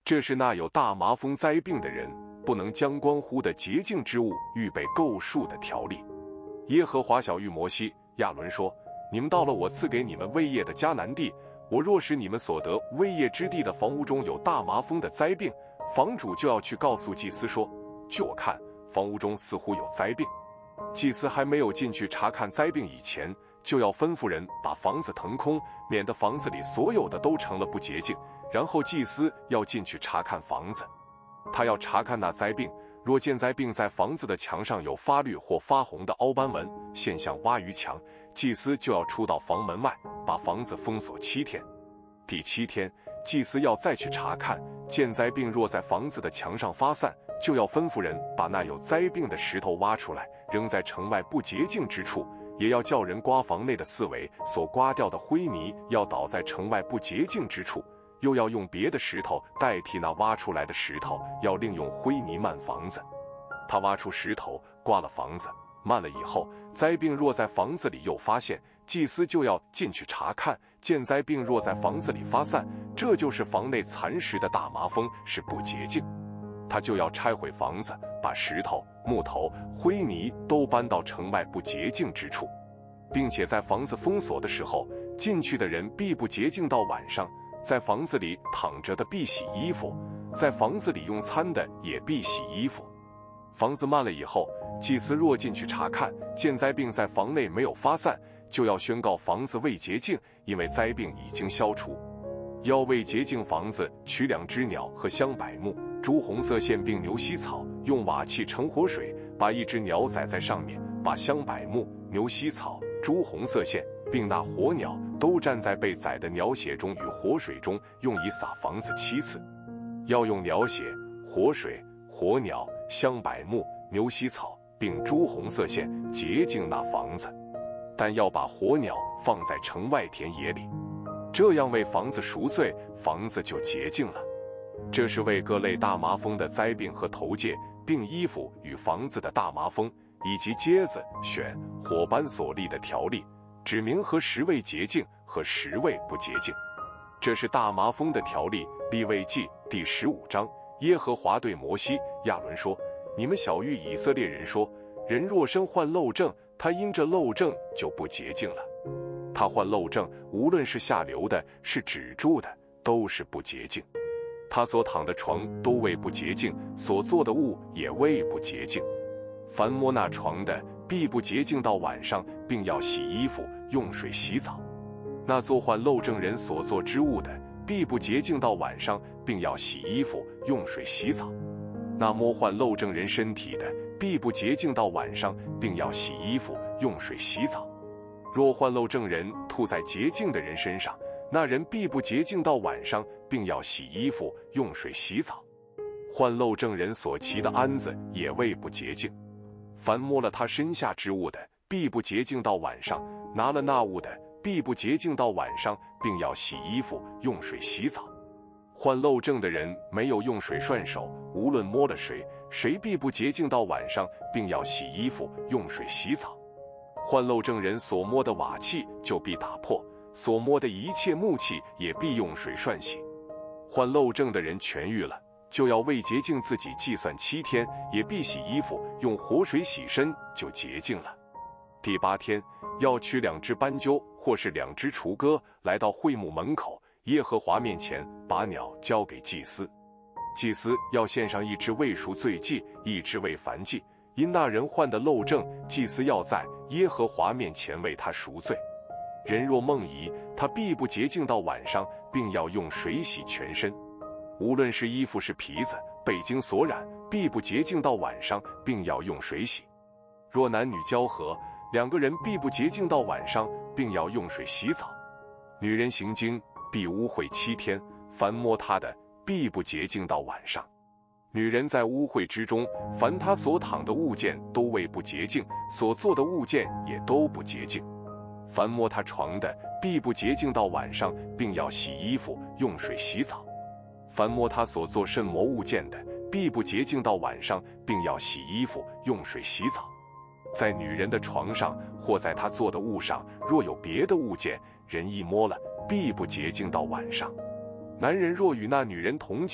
这是那有大麻风灾病的人不能将关乎的洁净之物预备够数的条例。耶和华晓谕摩西、亚伦说：你们到了我赐给你们为业的迦南地，我若使你们所得为业之地的房屋中有大麻风的灾病，房主就要去告诉祭司说：据我看，房屋中似乎有灾病。祭司还没有进去查看灾病以前，就要吩咐人把房子腾空，免得房子里所有的都成了不洁净。然后祭司要进去查看房子，他要查看那灾病，若见灾病在房子的墙上有发绿或发红的凹斑纹，现象挖鱼墙，祭司就要出到房门外，把房子封锁七天。第七天，祭司要再去查看，见灾病若在房子的墙上发散，就要吩咐人把那有灾病的石头挖出来，扔在城外不洁净之处，也要叫人刮房内的四围，所刮掉的灰泥要倒在城外不洁净之处，又要用别的石头代替那挖出来的石头，要另用灰泥漫房子。他挖出石头，刮了房子，漫了以后，灾病若在房子里又发现，祭司就要进去查看，见灾病若在房子里发散，这就是房内蚕食的大麻风，是不洁净。他就要拆毁房子，把石头、木头、灰泥都搬到城外不洁净之处，并且在房子封锁的时候，进去的人必不洁净到晚上。在房子里躺着的必洗衣服，在房子里用餐的也必洗衣服。房子漫了以后，祭司若进去查看，见灾病在房内没有发散，就要宣告房子未洁净，因为灾病已经消除。要为洁净房子，取两只鸟和香柏木、朱红色线并牛膝草，用瓦器盛活水，把一只鸟宰在上面，把香柏木、牛膝草、朱红色线并那活鸟都蘸在被宰的鸟血中与活水中，用以洒房子七次。要用鸟血、活水、活鸟、香柏木、牛膝草并朱红色线洁净那房子，但要把活鸟放在城外田野里，这样为房子赎罪，房子就洁净了。这是为各类大麻风的灾病和头疥、并衣服与房子的大麻风，以及疖子、癣、火斑所立的条例，指明和十位洁净和十位不洁净。这是大麻风的条例。利未记第十五章，耶和华对摩西、亚伦说：你们晓谕以色列人说，人若身患漏症，他因这漏症就不洁净了。他患漏症，无论是下流的，是止住的，都是不洁净。他所躺的床都为不洁净，所做的物也为不洁净。凡摸那床的，必不洁净到晚上，并要洗衣服，用水洗澡。那做患漏症人所做之物的，必不洁净到晚上，并要洗衣服，用水洗澡。那摸患漏症人身体的，必不洁净到晚上，并要洗衣服，用水洗澡。若患漏症人吐在洁净的人身上，那人必不洁净到晚上，并要洗衣服，用水洗澡。患漏症人所骑的鞍子也为不洁净。凡摸了他身下之物的，必不洁净到晚上；拿了那物的，必不洁净到晚上，并要洗衣服，用水洗澡。患漏症的人没有用水涮手，无论摸了谁，谁必不洁净到晚上，并要洗衣服，用水洗澡。患漏症人所摸的瓦器就必打破，所摸的一切木器也必用水涮洗。患漏症的人痊愈了，就要为洁净自己计算七天，也必洗衣服，用活水洗身，就洁净了。第八天，要取两只斑鸠或是两只雏鸽，来到会幕门口耶和华面前，把鸟交给祭司。祭司要献上一只为赎罪祭，一只为燔祭。因那人患的漏症，祭司要在耶和华面前为他赎罪。人若梦遗，他必不洁净到晚上，并要用水洗全身。无论是衣服是皮子，被经所染，必不洁净到晚上，并要用水洗。若男女交合，两个人必不洁净到晚上，并要用水洗澡。女人行经必污秽七天，凡摸她的，必不洁净到晚上。女人在污秽之中，凡她所躺的物件都为不洁净，所做的物件也都不洁净。凡摸她床的，必不洁净到晚上，并要洗衣服，用水洗澡。凡摸她所做甚魔物件的，必不洁净到晚上，并要洗衣服，用水洗澡。在女人的床上或在她做的物上，若有别的物件，人一摸了，必不洁净到晚上。男人若与那女人同寝，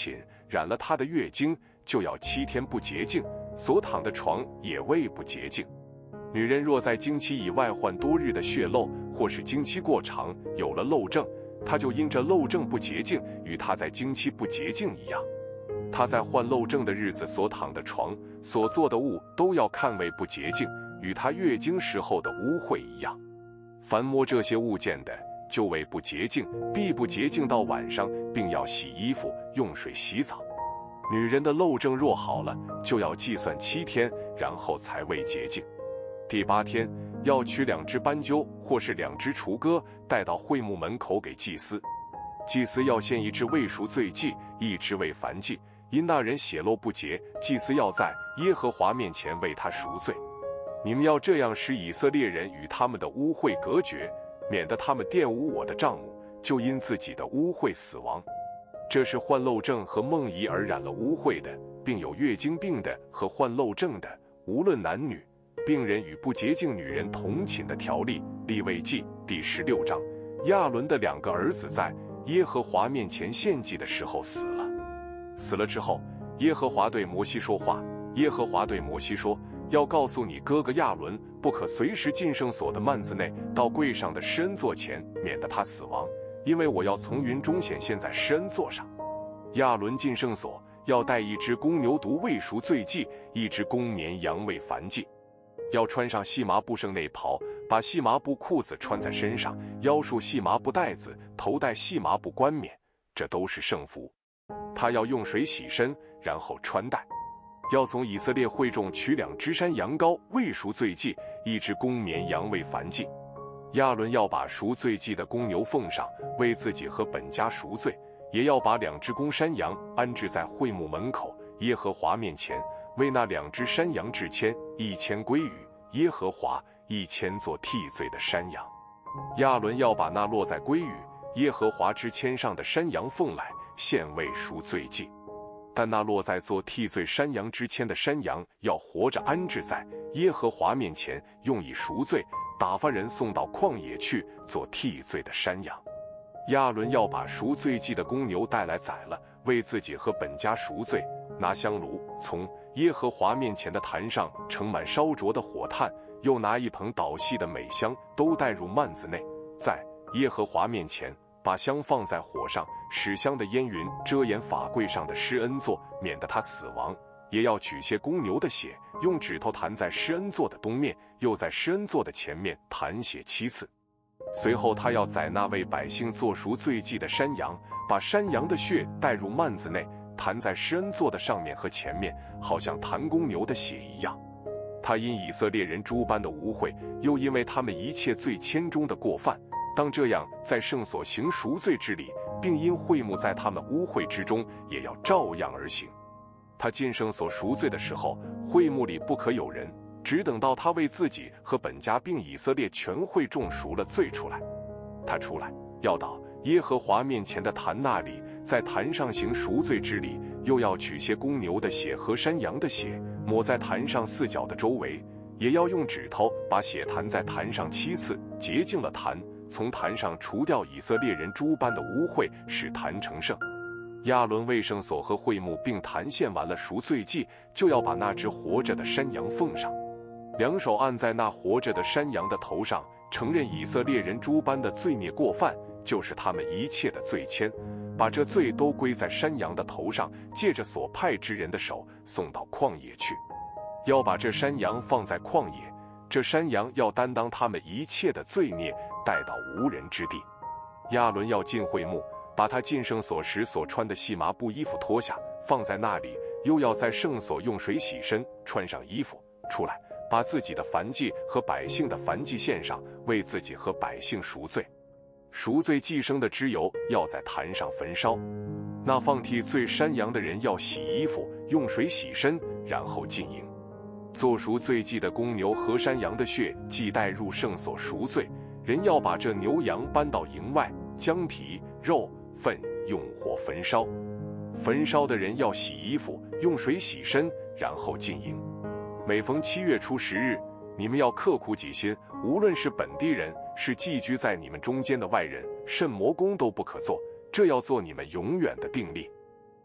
染了她的月经，就要七天不洁净，所躺的床也未不洁净。女人若在经期以外患多日的血漏，或是经期过长有了漏症，她就因这漏症不洁净，与她在经期不洁净一样。她在患漏症的日子所躺的床、所做的物都要看为不洁净，与她月经时候的污秽一样。凡摸这些物件的，就为不洁净，必不洁净到晚上，并要洗衣服，用水洗澡。女人的漏症若好了，就要计算七天，然后才为洁净。第八天，要取两只斑鸠或是两只雏鸽，带到会幕门口给祭司。祭司要献一只为赎罪祭，一只为燔祭。因那人血漏不洁，祭司要在耶和华面前为他赎罪。你们要这样使以色列人与他们的污秽隔绝，免得他们玷污我的帐幕，就因自己的污秽死亡。这是患漏症和梦遗而染了污秽的，并有月经病的和患漏症的，无论男女，病人与不洁净女人同寝的条例。利未记第十六章。亚伦的两个儿子在耶和华面前献祭的时候死了。死了之后，耶和华对摩西说话。耶和华对摩西说：要告诉你哥哥亚伦，不可随时进圣所的幔子内，到柜上的施恩座前，免得他死亡，因为我要从云中显现在施恩座上。亚伦进圣所，要带一只公牛犊为赎罪祭，一只公绵羊为燔祭。要穿上细麻布圣内袍，把细麻布裤子穿在身上，腰束细麻布带子，头戴细麻布冠冕，这都是圣服。他要用水洗身，然后穿戴。要从以色列会众取两只山羊羔为赎罪祭，一只公绵羊为燔祭。亚伦要把赎罪祭的公牛奉上，为自己和本家赎罪，也要把两只公山羊安置在会幕门口耶和华面前，为那两只山羊制签，一签归于耶和华，一签做替罪的山羊。亚伦要把那落在归于耶和华之签上的山羊奉来，献为赎罪祭。但那落在做替罪山羊之签的山羊，要活着安置在耶和华面前，用以赎罪，打发人送到旷野去做替罪的山羊。亚伦要把赎罪祭的公牛带来宰了，为自己和本家赎罪，拿香炉从耶和华面前的坛上盛满烧灼的火炭，又拿一盆捣细的美香，都带入幔子内，在耶和华面前把香放在火上，使香的烟云遮掩法柜上的施恩座，免得他死亡。也要取些公牛的血，用指头弹在施恩座的东面，又在施恩座的前面弹血七次。随后他要宰那为百姓做赎罪祭的山羊，把山羊的血带入幔子内，弹在施恩座的上面和前面，好像弹公牛的血一样。他因以色列人诸般的污秽，又因为他们一切罪愆中的过犯，当这样在圣所行赎罪之礼，并因会幕在他们污秽之中，也要照样而行。他进圣所赎罪的时候，会幕里不可有人，只等到他为自己和本家并以色列全会众赎了罪出来。他出来，要到耶和华面前的坛那里，在坛上行赎罪之礼，又要取些公牛的血和山羊的血，抹在坛上四角的周围，也要用指头把血弹在坛上七次，洁净了坛，从坛上除掉以色列人诸般的污秽，使坛成圣。亚伦为圣所和会幕并坛献完了赎罪祭，就要把那只活着的山羊奉上，两手按在那活着的山羊的头上，承认以色列人诸般的罪孽过犯，就是他们一切的罪愆，把这罪都归在山羊的头上，借着所派之人的手送到旷野去。要把这山羊放在旷野，这山羊要担当他们一切的罪孽，带到无人之地。亚伦要进会幕，把他进圣所时所穿的细麻布衣服脱下，放在那里，又要在圣所用水洗身，穿上衣服出来，把自己的燔祭和百姓的燔祭献上，为自己和百姓赎罪。赎罪祭牲的脂油要在坛上焚烧。那放替罪山羊的人要洗衣服，用水洗身，然后进营。做赎罪祭的公牛和山羊的血既带入圣所赎罪，人要把这牛羊搬到营外，将皮、肉、粪用火焚烧。焚烧的人要洗衣服，用水洗身，然后进营。每逢七月初十日，你们要刻苦己心，无论是本地人，是寄居在你们中间的外人，甚魔工都不可做，这要做你们永远的定例。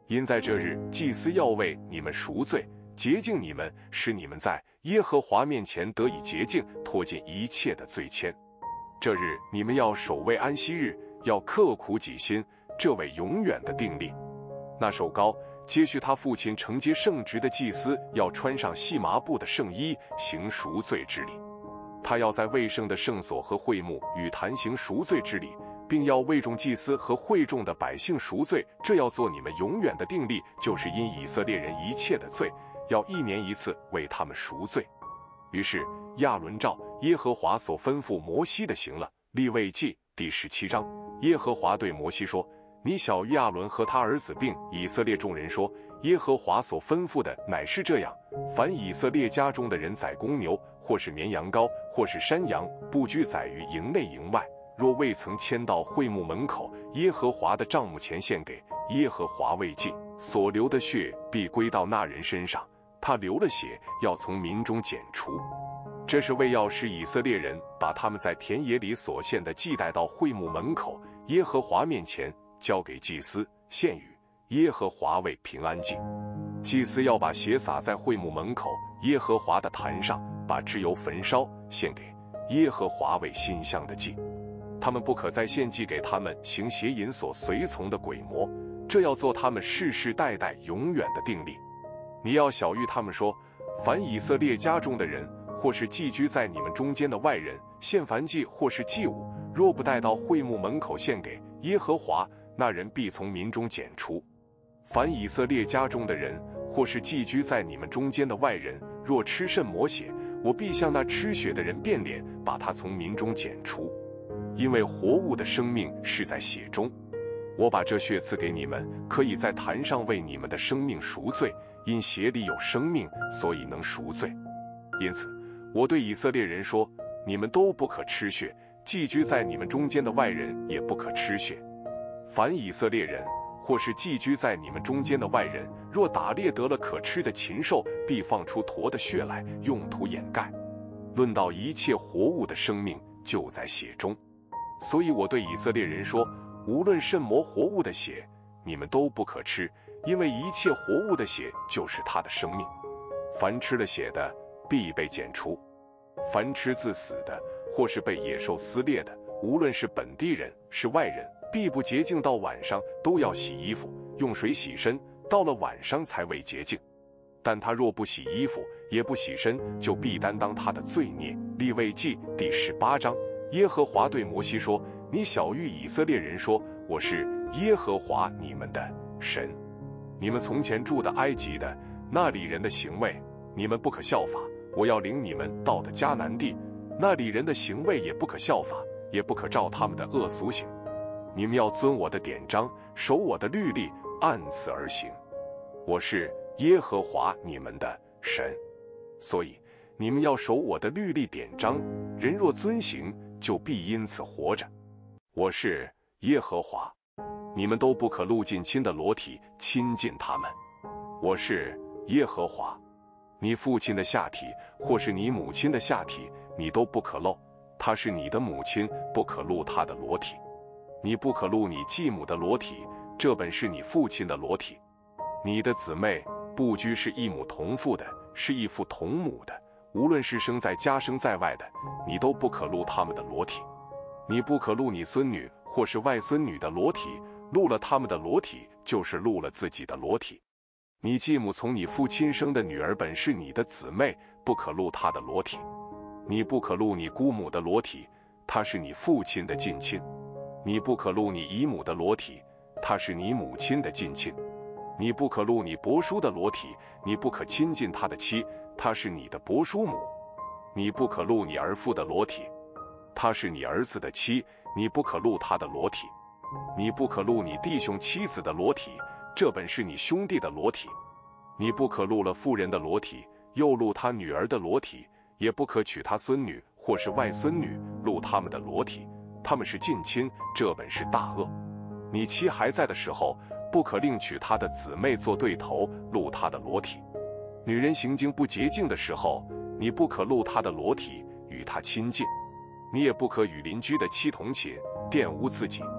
因在这日，祭司要为你们赎罪，洁净你们，使你们在耶和华面前得以洁净，脱尽一切的罪愆。这日你们要守为安息日，要刻苦己心，这为永远的定例。那守高接续他父亲承接圣职的祭司，要穿上细麻布的圣衣，行赎罪之礼。他要在卫圣的圣所和会幕与坛行赎罪之礼，并要为众祭司和会众的百姓赎罪，这要做你们永远的定例，就是因以色列人一切的罪，要一年一次为他们赎罪。于是亚伦照耶和华所吩咐摩西的行了。利未记第十七章，耶和华对摩西说：你小于亚伦和他儿子，并以色列众人说，耶和华所吩咐的乃是这样：凡以色列家中的人宰公牛，或是绵羊羔，或是山羊，不拘宰于营内营外，若未曾牵到会幕门口耶和华的帐幕前献给耶和华为祭，所流的血必归到那人身上，他流了血，要从民中剪除。这是为要使以色列人把他们在田野里所献的祭带到会幕门口耶和华面前，交给祭司，献与耶和华为平安祭。祭司要把血洒在会幕门口耶和华的坛上，把脂油焚烧，献给耶和华为馨香的祭。他们不可再献祭给他们行邪淫所随从的鬼魔，这要做他们世世代代永远的定例。你要晓谕他们说，凡以色列家中的人，或是寄居在你们中间的外人，献燔祭或是祭物，若不带到会幕门口献给耶和华，那人必从民中剪除。凡以色列家中的人，或是寄居在你们中间的外人，若吃甚抹血，我必向那吃血的人变脸，把他从民中剪除。因为活物的生命是在血中，我把这血赐给你们，可以在坛上为你们的生命赎罪，因血里有生命，所以能赎罪。因此我对以色列人说，你们都不可吃血，寄居在你们中间的外人也不可吃血。凡以色列人，或是寄居在你们中间的外人，若打猎得了可吃的禽兽，必放出驼的血来，用土掩盖。论到一切活物的生命，就在血中。所以我对以色列人说，无论甚魔活物的血，你们都不可吃，因为一切活物的血就是他的生命。凡吃了血的，必被剪除。凡吃自死的，或是被野兽撕裂的，无论是本地人是外人，必不洁净，到晚上都要洗衣服，用水洗身，到了晚上才为洁净。但他若不洗衣服，也不洗身，就必担当他的罪孽。利未记第十八章，耶和华对摩西说：你晓谕以色列人说，我是耶和华你们的神。你们从前住的埃及的那里人的行为，你们不可效法。我要领你们到的迦南地，那里人的行为也不可效法，也不可照他们的恶俗行。你们要遵我的典章，守我的律例，按此而行。我是耶和华你们的神，所以你们要守我的律例典章，人若遵行，就必因此活着。我是耶和华，你们都不可露近亲的裸体，亲近他们。我是耶和华，你父亲的下体，或是你母亲的下体，你都不可露，她是你的母亲，不可露她的裸体。你不可露你继母的裸体，这本是你父亲的裸体。你的姊妹不拘是异母同父的，是异父同母的，无论是生在家生在外的，你都不可露他们的裸体。你不可露你孙女或是外孙女的裸体，露了他们的裸体，就是露了自己的裸体。你继母从你父亲生的女儿本是你的姊妹，不可露她的裸体。你不可露你姑母的裸体，她是你父亲的近亲。你不可露你姨母的裸体，她是你母亲的近亲。你不可露你伯叔的裸体，你不可亲近他的妻，她是你的伯叔母。你不可露你儿父的裸体，她是你儿子的妻，你不可露他的裸体。你不可露你弟兄妻子的裸体，这本是你兄弟的裸体。你不可露了妇人的裸体，又露他女儿的裸体，也不可娶他孙女或是外孙女，露他们的裸体，他们是近亲，这本是大恶。你妻还在的时候，不可另娶她的姊妹做对头，露她的裸体。女人行经不洁净的时候，你不可露她的裸体，与她亲近。你也不可与邻居的妻同寝，玷污自己。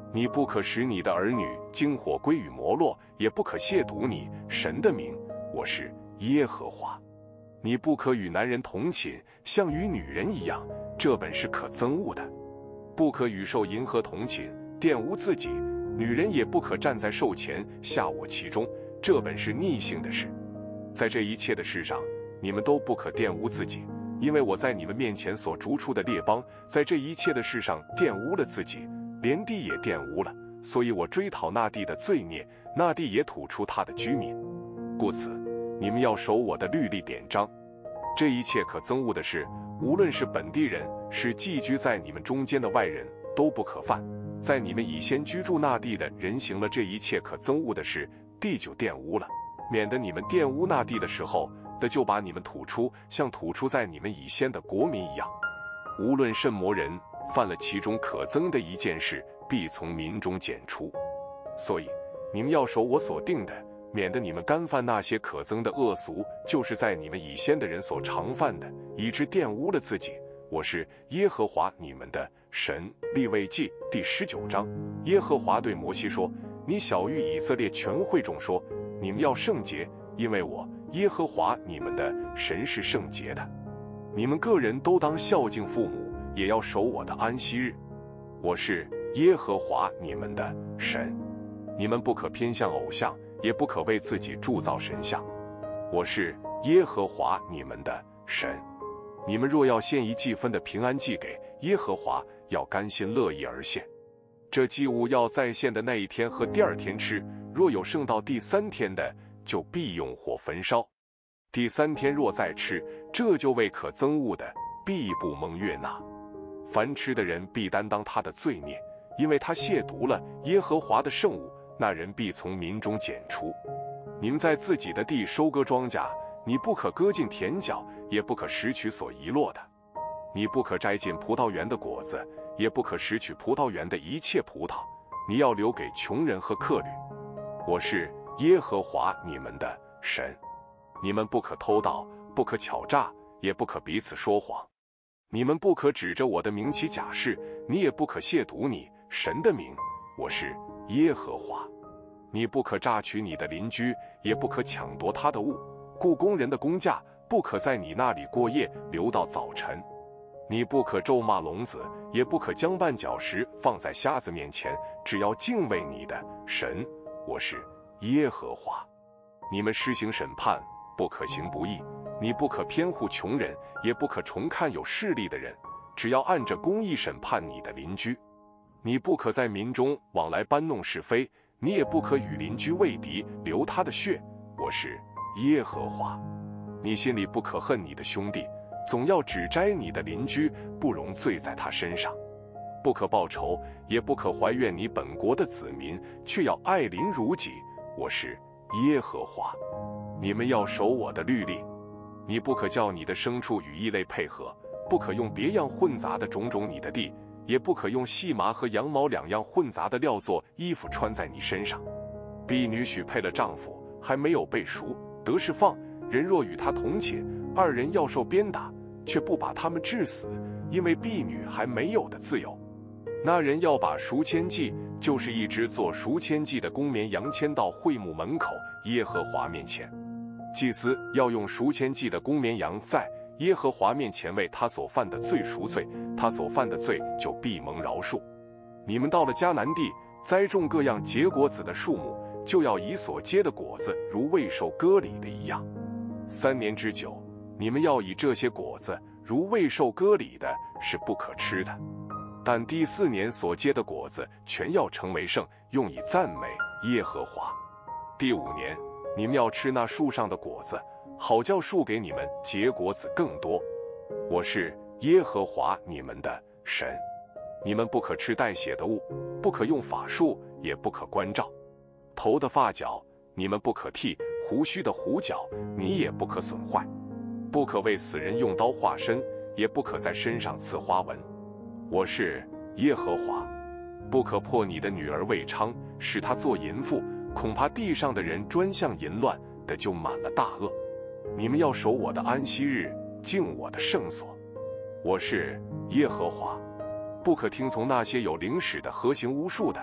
你不可使你的儿女经火归于摩洛，也不可亵渎你神的名，我是耶和华。你不可与男人同寝，像与女人一样，这本是可憎恶的。不可与兽淫和同寝，玷污自己，女人也不可站在兽前下我其中，这本是逆性的事。在这一切的事上，你们都不可玷污自己，因为我在你们面前所逐出的列邦，在这一切的事上玷污了自己，连地也玷污了，所以我追讨那地的罪孽，那地也吐出他的居民。故此，你们要守我的律例典章。这一切可憎恶的事，无论是本地人，是寄居在你们中间的外人，都不可犯。在你们以先居住那地的人行了这一切可憎恶的事，地就玷污了，免得你们玷污那地的时候，的就把你们吐出，像吐出在你们以先的国民一样。无论甚魔人犯了其中可憎的一件事，必从民中剪除。所以你们要守我所定的，免得你们干犯那些可憎的恶俗，就是在你们以先的人所常犯的，以致玷污了自己。我是耶和华你们的神。利未记第十九章，耶和华对摩西说：你晓谕以色列全会众说，你们要圣洁，因为我耶和华你们的神是圣洁的。你们个人都当孝敬父母，也要守我的安息日。我是耶和华你们的神。你们不可偏向偶像，也不可为自己铸造神像。我是耶和华你们的神。你们若要献一祭分的平安祭给耶和华，要甘心乐意而献。这祭物要在献的那一天和第二天吃，若有剩到第三天的，就必用火焚烧。第三天若再吃，这就为可憎恶的，必不蒙悦纳。凡吃的人必担当他的罪孽，因为他亵渎了耶和华的圣物，那人必从民中剪除。你们在自己的地收割庄稼，你不可割尽田角，也不可拾取所遗落的。你不可摘尽葡萄园的果子，也不可拾取葡萄园的一切葡萄，你要留给穷人和客旅。我是耶和华你们的神。你们不可偷盗，不可巧诈，也不可彼此说谎。你们不可指着我的名起假誓，你也不可亵渎你神的名，我是耶和华。你不可榨取你的邻居，也不可抢夺他的物。雇工人的工价不可在你那里过夜，留到早晨。你不可咒骂聋子，也不可将绊脚石放在瞎子面前，只要敬畏你的神，我是耶和华。你们施行审判，不可行不义。你不可偏护穷人，也不可重看有势力的人，只要按着公义审判你的邻居。你不可在民中往来搬弄是非，你也不可与邻居为敌，流他的血，我是耶和华。你心里不可恨你的兄弟，总要指摘你的邻居，不容罪在他身上。不可报仇，也不可怀怨你本国的子民，却要爱邻如己，我是耶和华。你们要守我的律例。你不可叫你的牲畜与异类配合，不可用别样混杂的种种你的地，也不可用细麻和羊毛两样混杂的料做衣服穿在你身上。婢女许配了丈夫，还没有被赎，得释放，人若与他同寝，二人要受鞭打，却不把他们治死，因为婢女还没有的自由。那人要把赎愆祭，就是一只做赎愆祭的公绵羊，牵到会幕门口耶和华面前。祭司要用赎愆祭的公绵羊在耶和华面前为他所犯的罪赎罪，他所犯的罪就必蒙饶恕。你们到了迦南地，栽种各样结果子的树木，就要以所结的果子如未受割礼的一样。三年之久，你们要以这些果子如未受割礼的，是不可吃的。但第四年所结的果子全要成为圣，用以赞美耶和华。第五年，你们要吃那树上的果子，好叫树给你们结果子更多。我是耶和华你们的神。你们不可吃带血的物，不可用法术，也不可关照。头的发角你们不可剃，胡须的胡角你也不可损坏。不可为死人用刀划身，也不可在身上刺花纹。我是耶和华。不可破你的女儿为娼，使她做淫妇，恐怕地上的人专向淫乱的，就满了大恶。你们要守我的安息日，敬我的圣所。我是耶和华。不可听从那些有灵使的和行巫术的，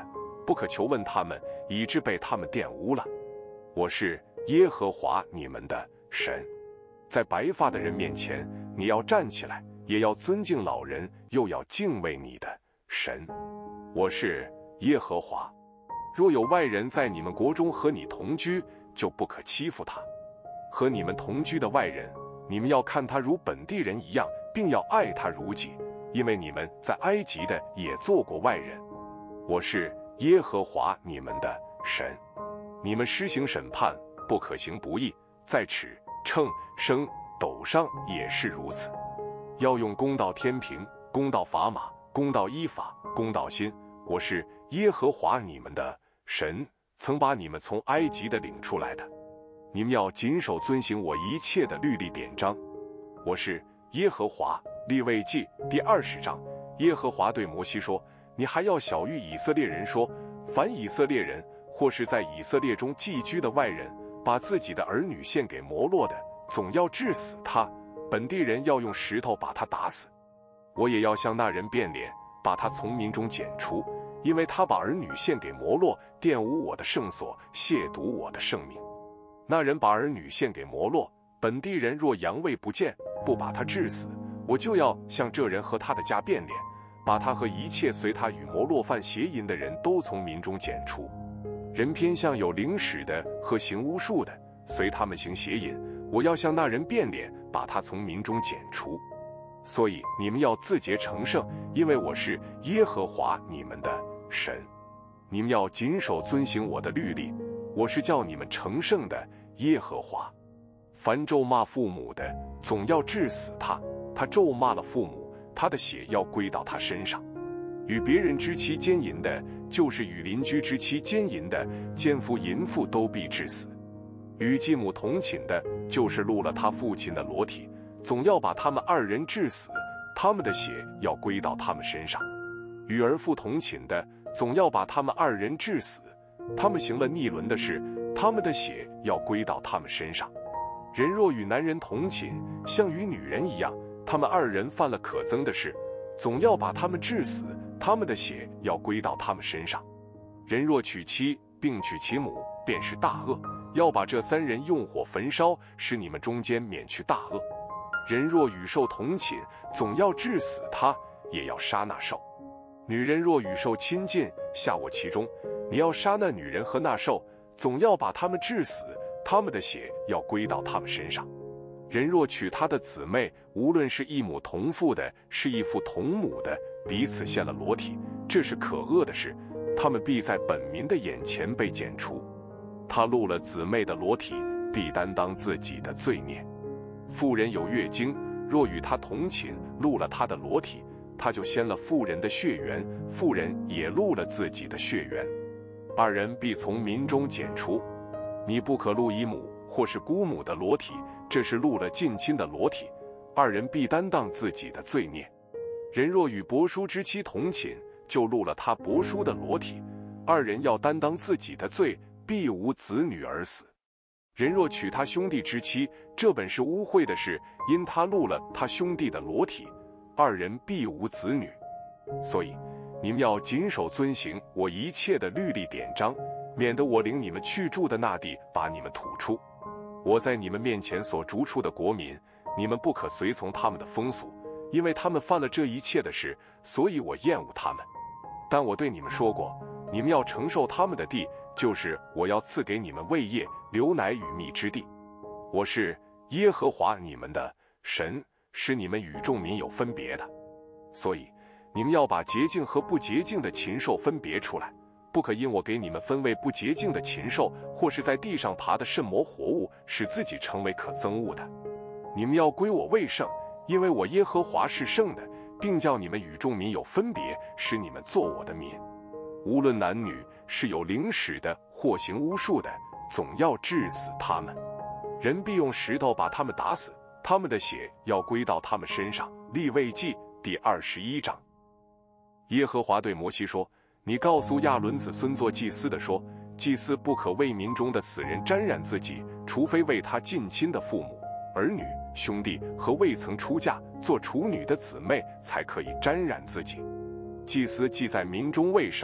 不可求问他们，以致被他们玷污了。我是耶和华你们的神。在白发的人面前，你要站起来，也要尊敬老人，又要敬畏你的神。我是耶和华。若有外人在你们国中和你同居，就不可欺负他。和你们同居的外人，你们要看他如本地人一样，并要爱他如己，因为你们在埃及的也做过外人。我是耶和华你们的神。你们施行审判，不可行不义，在尺、秤、升、斗上也是如此。要用公道天平，公道砝码，公道依法，公道心。我是耶和华你们的神，曾把你们从埃及的领出来的。你们要谨守遵行我一切的律例典章。我是耶和华。利未记第二十章，耶和华对摩西说：你还要晓谕以色列人说，凡以色列人或是在以色列中寄居的外人，把自己的儿女献给摩洛的，总要治死他，本地人要用石头把他打死。我也要向那人变脸，把他从民中剪除，因为他把儿女献给摩洛，玷污我的圣所，亵渎我的圣名。那人把儿女献给摩洛，本地人若阳位不见，不把他治死，我就要向这人和他的家变脸，把他和一切随他与摩洛犯邪淫的人都从民中剪除。人偏向有灵使的和行巫术的，随他们行邪淫，我要向那人变脸，把他从民中剪除。所以你们要自洁成圣，因为我是耶和华你们的神。你们要谨守遵行我的律例，我是叫你们成圣的耶和华。凡咒骂父母的，总要治死他。他咒骂了父母，他的血要归到他身上。与别人之妻奸淫的，就是与邻居之妻奸淫的，奸夫淫妇都必治死。与继母同寝的，就是露了他父亲的裸体，总要把他们二人治死，他们的血要归到他们身上。与儿妇同寝的，总要把他们二人治死，他们行了逆伦的事，他们的血要归到他们身上。人若与男人同寝，像与女人一样，他们二人犯了可憎的事，总要把他们治死，他们的血要归到他们身上。人若娶妻，并娶其母，便是大恶，要把这三人用火焚烧，使你们中间免去大恶。人若与兽同寝，总要治死他，也要杀那兽。女人若与兽亲近，下卧其中，你要杀那女人和那兽，总要把他们治死，他们的血要归到他们身上。人若娶他的姊妹，无论是异母同父的，是异父同母的，彼此献了裸体，这是可恶的事，他们必在本民的眼前被剪除。他露了姊妹的裸体，必担当自己的罪孽。妇人有月经，若与他同寝，露了他的裸体，他就掀了妇人的血缘，妇人也露了自己的血缘，二人必从民中剪除。你不可露姨母或是姑母的裸体，这是露了近亲的裸体，二人必担当自己的罪孽。人若与伯叔之妻同寝，就露了他伯叔的裸体，二人要担当自己的罪，必无子女而死。人若娶他兄弟之妻，这本是污秽的事，因他露了他兄弟的裸体，二人必无子女。所以你们要谨守遵行我一切的律例典章，免得我领你们去住的那地把你们吐出。我在你们面前所逐出的国民，你们不可随从他们的风俗，因为他们犯了这一切的事，所以我厌恶他们。但我对你们说过，你们要承受他们的地，就是我要赐给你们为业、流奶与蜜之地。我是耶和华你们的神，使你们与众民有分别的。所以你们要把洁净和不洁净的禽兽分别出来，不可因我给你们分为不洁净的禽兽，或是在地上爬的甚魔活物，使自己成为可憎恶的。你们要归我为圣，因为我耶和华是圣的，并叫你们与众民有分别，使你们做我的民。无论男女，是有灵使的或行巫术的，总要治死他们。人必用石头把他们打死，他们的血要归到他们身上。利未记第二十一章。耶和华对摩西说：你告诉亚伦子孙做祭司的说，祭司不可为民中的死人沾染自己，除非为他近亲的父母、儿女、兄弟和未曾出嫁做处女的姊妹才可以沾染自己。祭司既在民中为首，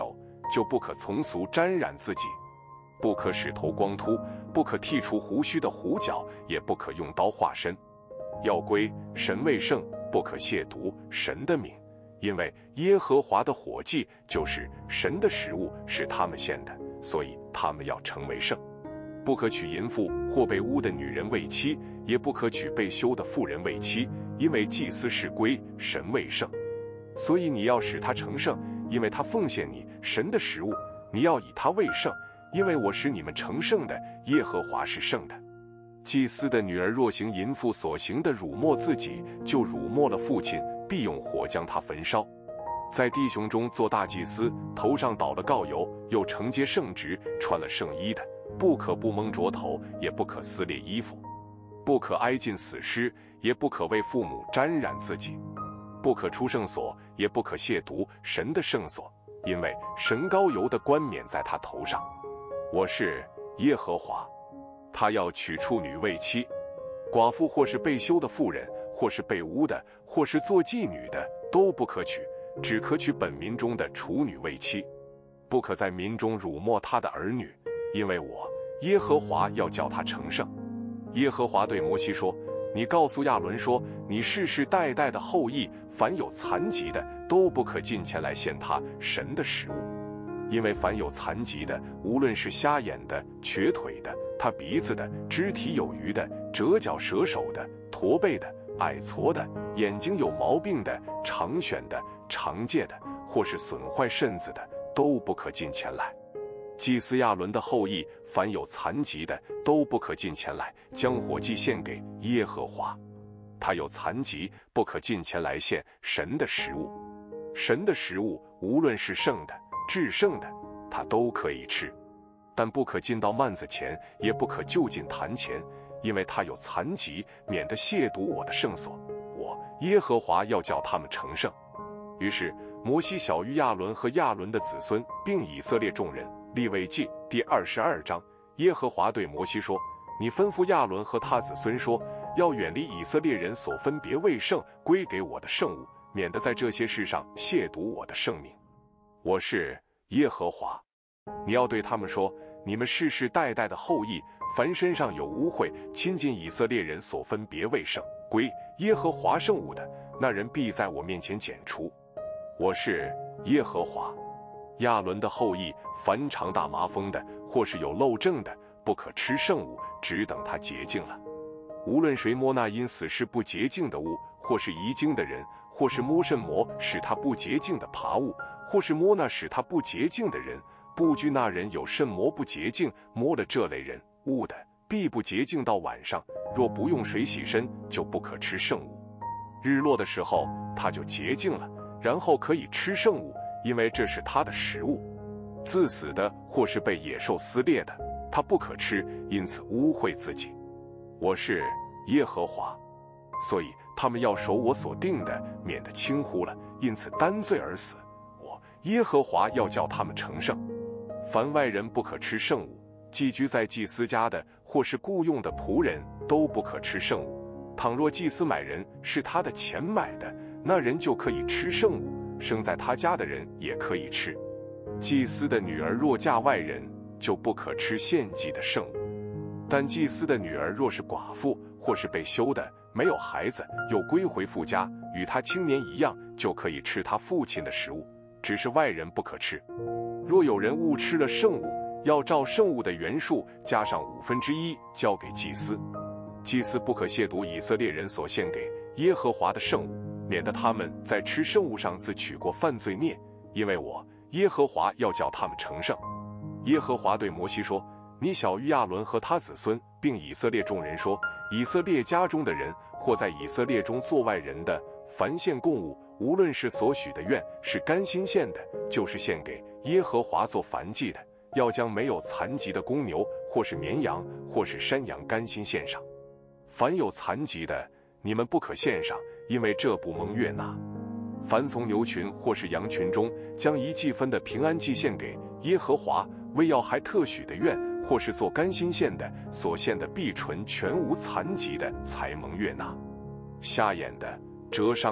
就不可从俗沾染自己，不可使头光秃，不可剃除胡须的胡角，也不可用刀划身。要归神为圣，不可亵渎神的名，因为耶和华的火祭就是神的食物，是他们献的，所以他们要成为圣。不可娶淫妇或被污的女人为妻，也不可娶被休的妇人为妻，因为祭司是归神为圣。所以你要使他成圣，因为他奉献你神的食物，你要以他为圣，因为我使你们成圣的耶和华是圣的。祭司的女儿若行淫妇所行的辱没自己，就辱没了父亲，必用火将他焚烧。在弟兄中做大祭司，头上倒了膏油，又承接圣职，穿了圣衣的，不可不蒙着头，也不可撕裂衣服，不可挨近死尸，也不可为父母沾染自己，不可出圣所，也不可亵渎神的圣所，因为神膏油的冠冕在他头上。我是耶和华。他要娶处女为妻，寡妇或是被休的妇人，或是被污的，或是做妓女的，都不可娶，只可娶本民中的处女为妻。不可在民中辱没他的儿女，因为我耶和华要叫他成圣。耶和华对摩西说，你告诉亚伦说，你世世代代的后裔，凡有残疾的，都不可近前来献他神的食物，因为凡有残疾的，无论是瞎眼的、瘸腿的、他鼻子的、肢体有余的、折脚折手的、驼背的、矮矬的、眼睛有毛病的、长癣的、长疥的，或是损坏身子的，都不可近前来。祭司亚伦的后裔，凡有残疾的，都不可近前来，将火祭献给耶和华。他有残疾，不可近前来献神的食物。神的食物，无论是圣的、至圣的，他都可以吃，但不可进到幔子前，也不可就近坛前，因为他有残疾，免得亵渎我的圣所。我耶和华要叫他们成圣。于是摩西晓谕亚伦和亚伦的子孙，并以色列众人。利未记第二十二章，耶和华对摩西说，你吩咐亚伦和他子孙说，要远离以色列人所分别为圣归给我的圣物，免得在这些事上亵渎我的圣名。我是耶和华。你要对他们说，你们世世代代的后裔，凡身上有污秽亲近以色列人所分别为圣归耶和华圣物的，那人必在我面前剪除。我是耶和华。亚伦的后裔，凡长大麻风的，或是有漏症的，不可吃圣物，只等他洁净了。无论谁摸那因死事不洁净的物，或是遗精的人，或是摸甚魔使他不洁净的爬物，或是摸那使他不洁净的人，不拘那人有甚魔不洁净，摸了这类人物的，必不洁净到晚上，若不用水洗身，就不可吃圣物。日落的时候，他就洁净了，然后可以吃圣物，因为这是他的食物。自死的或是被野兽撕裂的，他不可吃，因此污秽自己。我是耶和华，所以他们要守我所定的，免得轻忽了，因此担罪而死。我耶和华要叫他们成圣。凡外人不可吃圣物，寄居在祭司家的，或是雇用的仆人，都不可吃圣物。倘若祭司买人是他的钱买的，那人就可以吃圣物，生在他家的人也可以吃。祭司的女儿若嫁外人，就不可吃献祭的圣物。但祭司的女儿若是寡妇，或是被休的，没有孩子，又归回父家，与他青年一样，就可以吃他父亲的食物，只是外人不可吃。若有人误吃了圣物，要照圣物的原数加上五分之一，交给祭司。祭司不可亵渎以色列人所献给耶和华的圣物，免得他们在吃圣物上自取过犯罪孽，因为我耶和华要叫他们成圣。耶和华对摩西说，你晓谕亚伦和他子孙，并以色列众人说，以色列家中的人，或在以色列中做外人的，凡献供物，无论是所许的愿，是甘心献的，就是献给耶和华做燔祭的，要将没有残疾的公牛，或是绵羊，或是山羊甘心献上。凡有残疾的，你们不可献上，因为这不蒙悦纳。凡从牛群或是羊群中将一季分的平安祭献给耶和华，为要还特许的愿，或是做甘心献的，所献的必纯全无残疾的，才蒙悦纳。瞎眼的、折伤的、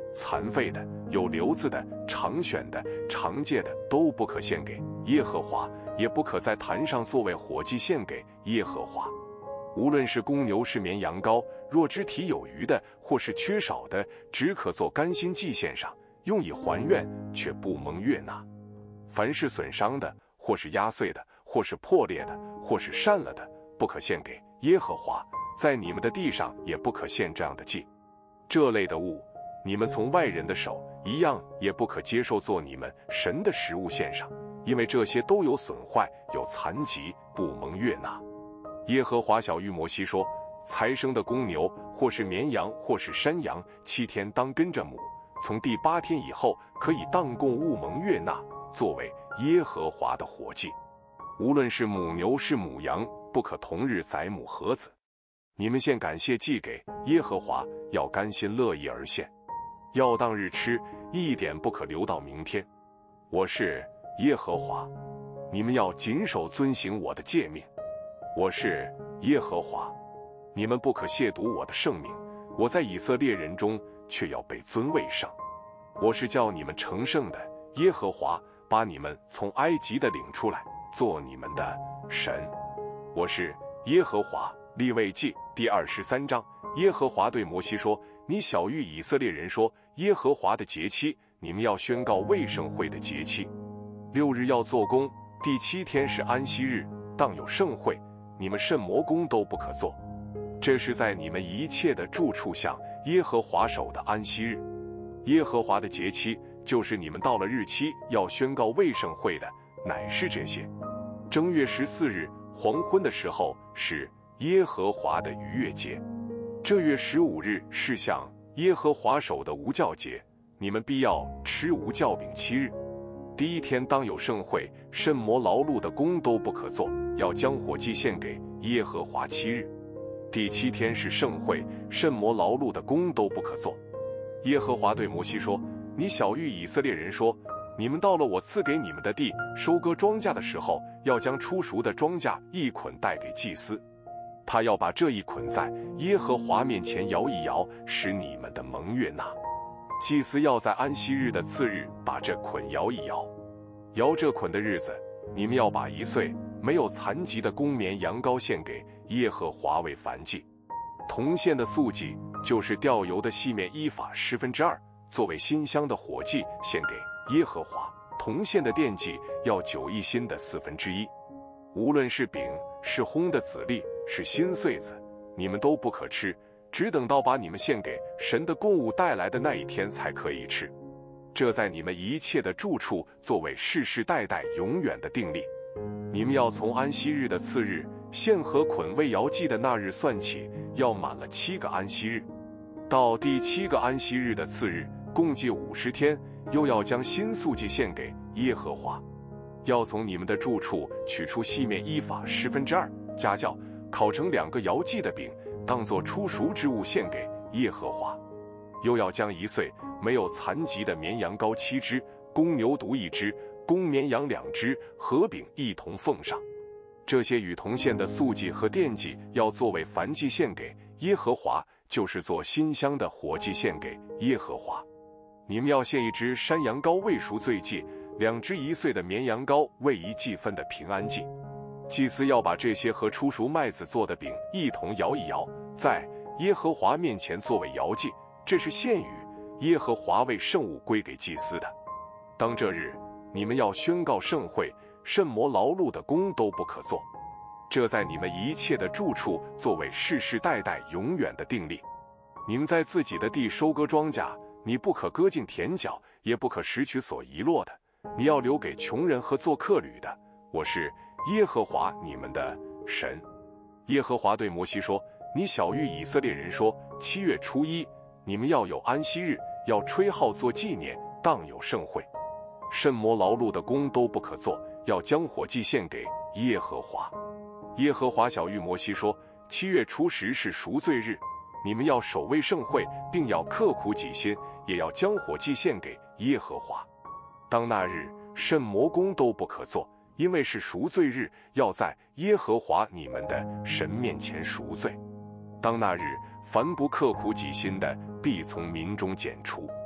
残废的、有瘤子的、长选的、长疥的都不可献给耶和华，也不可在坛上作为火祭献给耶和华。无论是公牛是绵羊羔，若肢体有余的，或是缺少的，只可做甘心祭献上，用以还愿，却不蒙悦纳。凡是损伤的，或是压碎的，或是破裂的，或是散了的，不可献给耶和华，在你们的地上也不可献这样的祭。这类的物，你们从外人的手一样也不可接受做你们神的食物献上，因为这些都有损坏，有残疾，不蒙悦纳。耶和华晓谕摩西说，才生的公牛，或是绵羊，或是山羊，七天当跟着母，从第八天以后，可以当供物蒙悦纳，作为耶和华的火祭。无论是母牛是母羊，不可同日宰母和子。你们献感谢祭给耶和华，要甘心乐意而献，要当日吃，一点不可留到明天。我是耶和华，你们要谨守遵行我的诫命。我是耶和华，你们不可亵渎我的圣名，我在以色列人中却要被尊为圣。我是叫你们成圣的耶和华，把你们从埃及的领出来，做你们的神。我是耶和华。利未记第二十三章，耶和华对摩西说，你晓谕以色列人说，耶和华的节期，你们要宣告未盛会的节期。六日要做工，第七天是安息日，当有盛会，你们甚魔工都不可做。这是在你们一切的住处向耶和华守的安息日。耶和华的节期，就是你们到了日期要宣告未盛会的，乃是这些。正月十四日黄昏的时候是耶和华的逾越节。这月十五日是向耶和华守的无酵节，你们必要吃无酵饼七日。第一天当有盛会，甚磨劳碌的工都不可做，要将火祭献给耶和华七日。第七天是盛会，甚磨劳碌的工都不可做。耶和华对摩西说，你晓谕以色列人说，你们到了我赐给你们的地，收割庄稼的时候，要将初熟的庄稼一捆带给祭司，他要把这一捆在耶和华面前摇一摇，使你们的蒙悦纳。祭司要在安息日的次日把这捆摇一摇。摇这捆的日子，你们要把一岁没有残疾的公绵羊羔献给耶和华为燔祭。铜线的素祭，就是调油的细面依法十分之二，作为馨香的火祭献给耶和华。铜线的奠祭要九一新的四分之一。无论是饼，是烘的籽粒，是新穗子，你们都不可吃，只等到把你们献给神的供物带来的那一天才可以吃。这在你们一切的住处作为世世代代永远的定例。你们要从安息日的次日，献和捆为摇祭的那日算起，要满了七个安息日。到第七个安息日的次日，共计五十天，又要将新素祭献给耶和华。要从你们的住处取出细面依法十分之二，加酵，烤成两个摇祭的饼，当作初熟之物献给耶和华。又要将一岁没有残疾的绵羊羔七只，公牛犊一只，公绵羊两只，和饼一同奉上。这些与铜线的素祭和奠祭要作为燔祭献给耶和华，就是做馨香的火祭献给耶和华。你们要献一只山羊羔为赎罪祭，两只一岁的绵羊羔为一祭分的平安祭。祭司要把这些和初熟麦子做的饼一同摇一摇，在耶和华面前作为摇祭，这是献与耶和华为圣物归给祭司的。当这日，你们要宣告盛会，甚磨劳碌的工都不可做。这在你们一切的住处作为世世代代永远的定例。你们在自己的地收割庄稼，你不可割尽田角，也不可拾取所遗落的，你要留给穷人和做客旅的。我是耶和华你们的神。耶和华对摩西说，你晓谕以色列人说，七月初一，你们要有安息日，要吹号做纪念，当有盛会。甚磨劳碌的工都不可做，要将火祭献给耶和华。耶和华晓谕摩西说，七月初十是赎罪日，你们要守卫盛会，并要刻苦己心，也要将火祭献给耶和华。当那日，甚磨工都不可做，因为是赎罪日，要在耶和华你们的神面前赎罪。当那日，凡不刻苦己心的，必从民中剪除。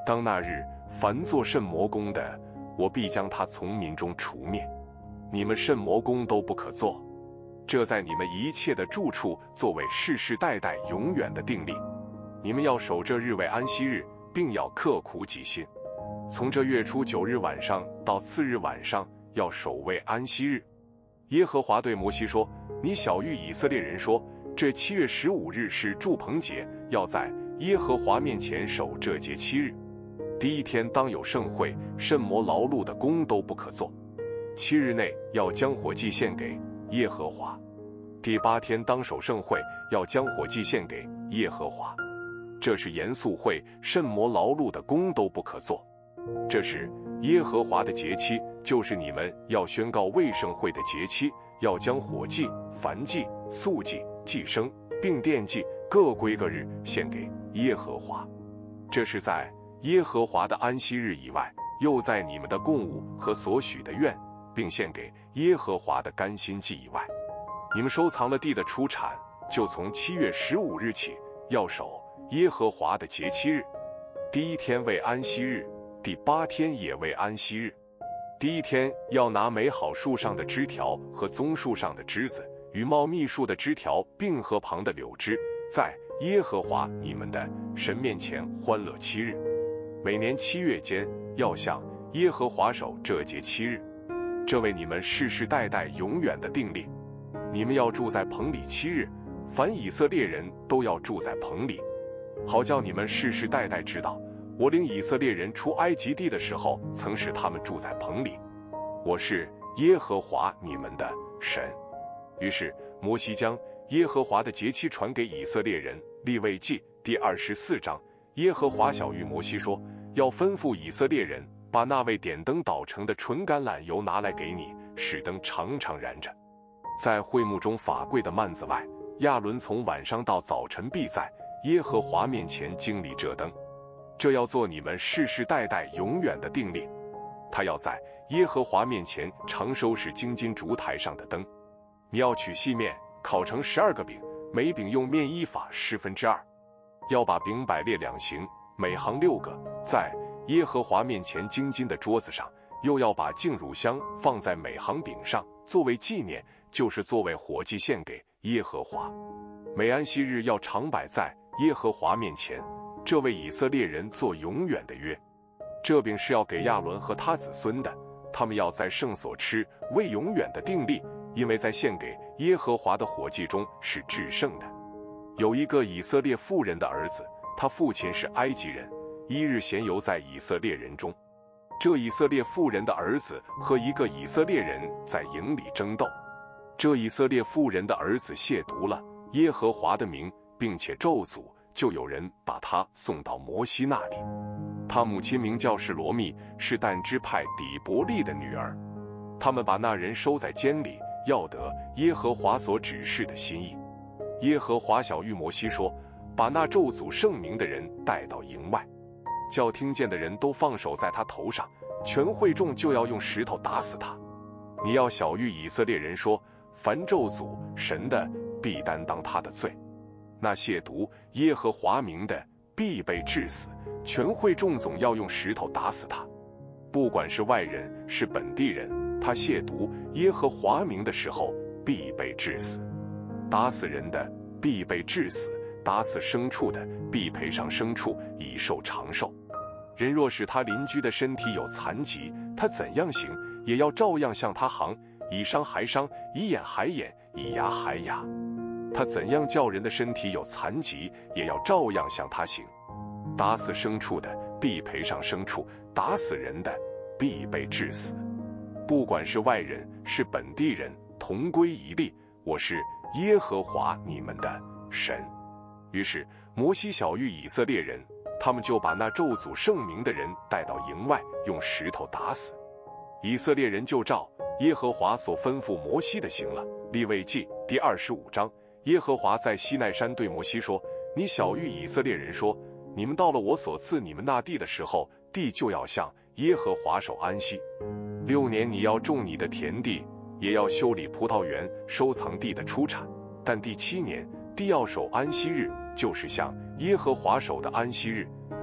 当那日凡作甚魔功的，我必将他从民中除灭。你们甚魔功都不可做，这在你们一切的住处作为世世代代永远的定例。你们要守这日为安息日，并要刻苦己心。从这月初九日晚上到次日晚上，要守为安息日。耶和华对摩西说：你晓谕以色列人说，这七月十五日是住棚节，要在耶和华面前守这节七日。第一天当有盛会，甚磨劳碌的工都不可做。七日内要将火祭献给耶和华。第八天当守盛会，要将火祭献给耶和华。这是严肃会，甚磨劳碌的工都不可做。这是耶和华的节期，就是你们要宣告为圣会的节期，要将火祭、燔祭、素祭、祭牲并奠祭各归个日献给耶和华。这是在耶和华的安息日以外，又在你们的供物和所许的愿，并献给耶和华的甘心祭以外。你们收藏了地的出产，就从七月十五日起，要守耶和华的节期日。第一天为安息日，第八天也为安息日。第一天要拿美好树上的枝条和棕树上的枝子，与茂密树的枝条，并河旁的柳枝，在耶和华你们的神面前欢乐七日。每年七月间，要向耶和华守这节七日，这为你们世世代代永远的定例。你们要住在棚里七日，凡以色列人都要住在棚里，好叫你们世世代代知道，我领以色列人出埃及地的时候，曾使他们住在棚里。我是耶和华你们的神。于是摩西将耶和华的节期传给以色列人。利未记第二十四章，耶和华晓谕摩西说，要吩咐以色列人，把那位点灯捣成的纯橄榄油拿来给你，使灯常常燃着。在会幕中法柜的幔子外，亚伦从晚上到早晨必在耶和华面前经历这灯。这要做你们世世代代永远的定例。他要在耶和华面前常收拾金金烛台上的灯。你要取细面，烤成十二个饼，每饼用面一法十分之二。要把饼摆列两行，每行六个，在耶和华面前金金的桌子上。又要把净乳香放在每行饼上，作为纪念，就是作为火祭献给耶和华。每安息日要常摆在耶和华面前，这为以色列人做永远的约。这饼是要给亚伦和他子孙的，他们要在圣所吃，为永远的定例，因为在献给耶和华的火祭中是至圣的。有一个以色列妇人的儿子，他父亲是埃及人，一日闲游在以色列人中。这以色列妇人的儿子和一个以色列人在营里争斗，这以色列妇人的儿子亵渎了耶和华的名，并且咒诅，就有人把他送到摩西那里。他母亲名叫示罗密，是但支派底伯利的女儿。他们把那人收在监里，要得耶和华所指示的心意。耶和华晓谕摩西说，把那咒诅圣名的人带到营外，叫听见的人都放手在他头上，全会众就要用石头打死他。你要晓谕以色列人说，凡咒诅神的，必担当他的罪；那亵渎耶和华名的，必被治死。全会众总要用石头打死他。不管是外人是本地人，他亵渎耶和华名的时候，必被治死。打死人的，必被治死；打死牲畜的，必赔上牲畜，以受长寿。人若使他邻居的身体有残疾，他怎样行，也要照样向他行，以伤还伤，以眼还眼，以牙还牙。他怎样叫人的身体有残疾，也要照样向他行。打死牲畜的，必赔上牲畜；打死人的，必被治死。不管是外人是本地人，同归一例。我是耶和华你们的神。于是摩西晓谕以色列人，他们就把那咒诅圣名的人带到营外，用石头打死。以色列人就照耶和华所吩咐摩西的行了。利未记第二十五章，耶和华在西奈山对摩西说，你晓谕以色列人说，你们到了我所赐你们那地的时候，地就要向耶和华守安息。六年你要种你的田地，也要修理葡萄园，收藏地的出产。但第七年，地要守安息日，就是向耶和华守的安息日。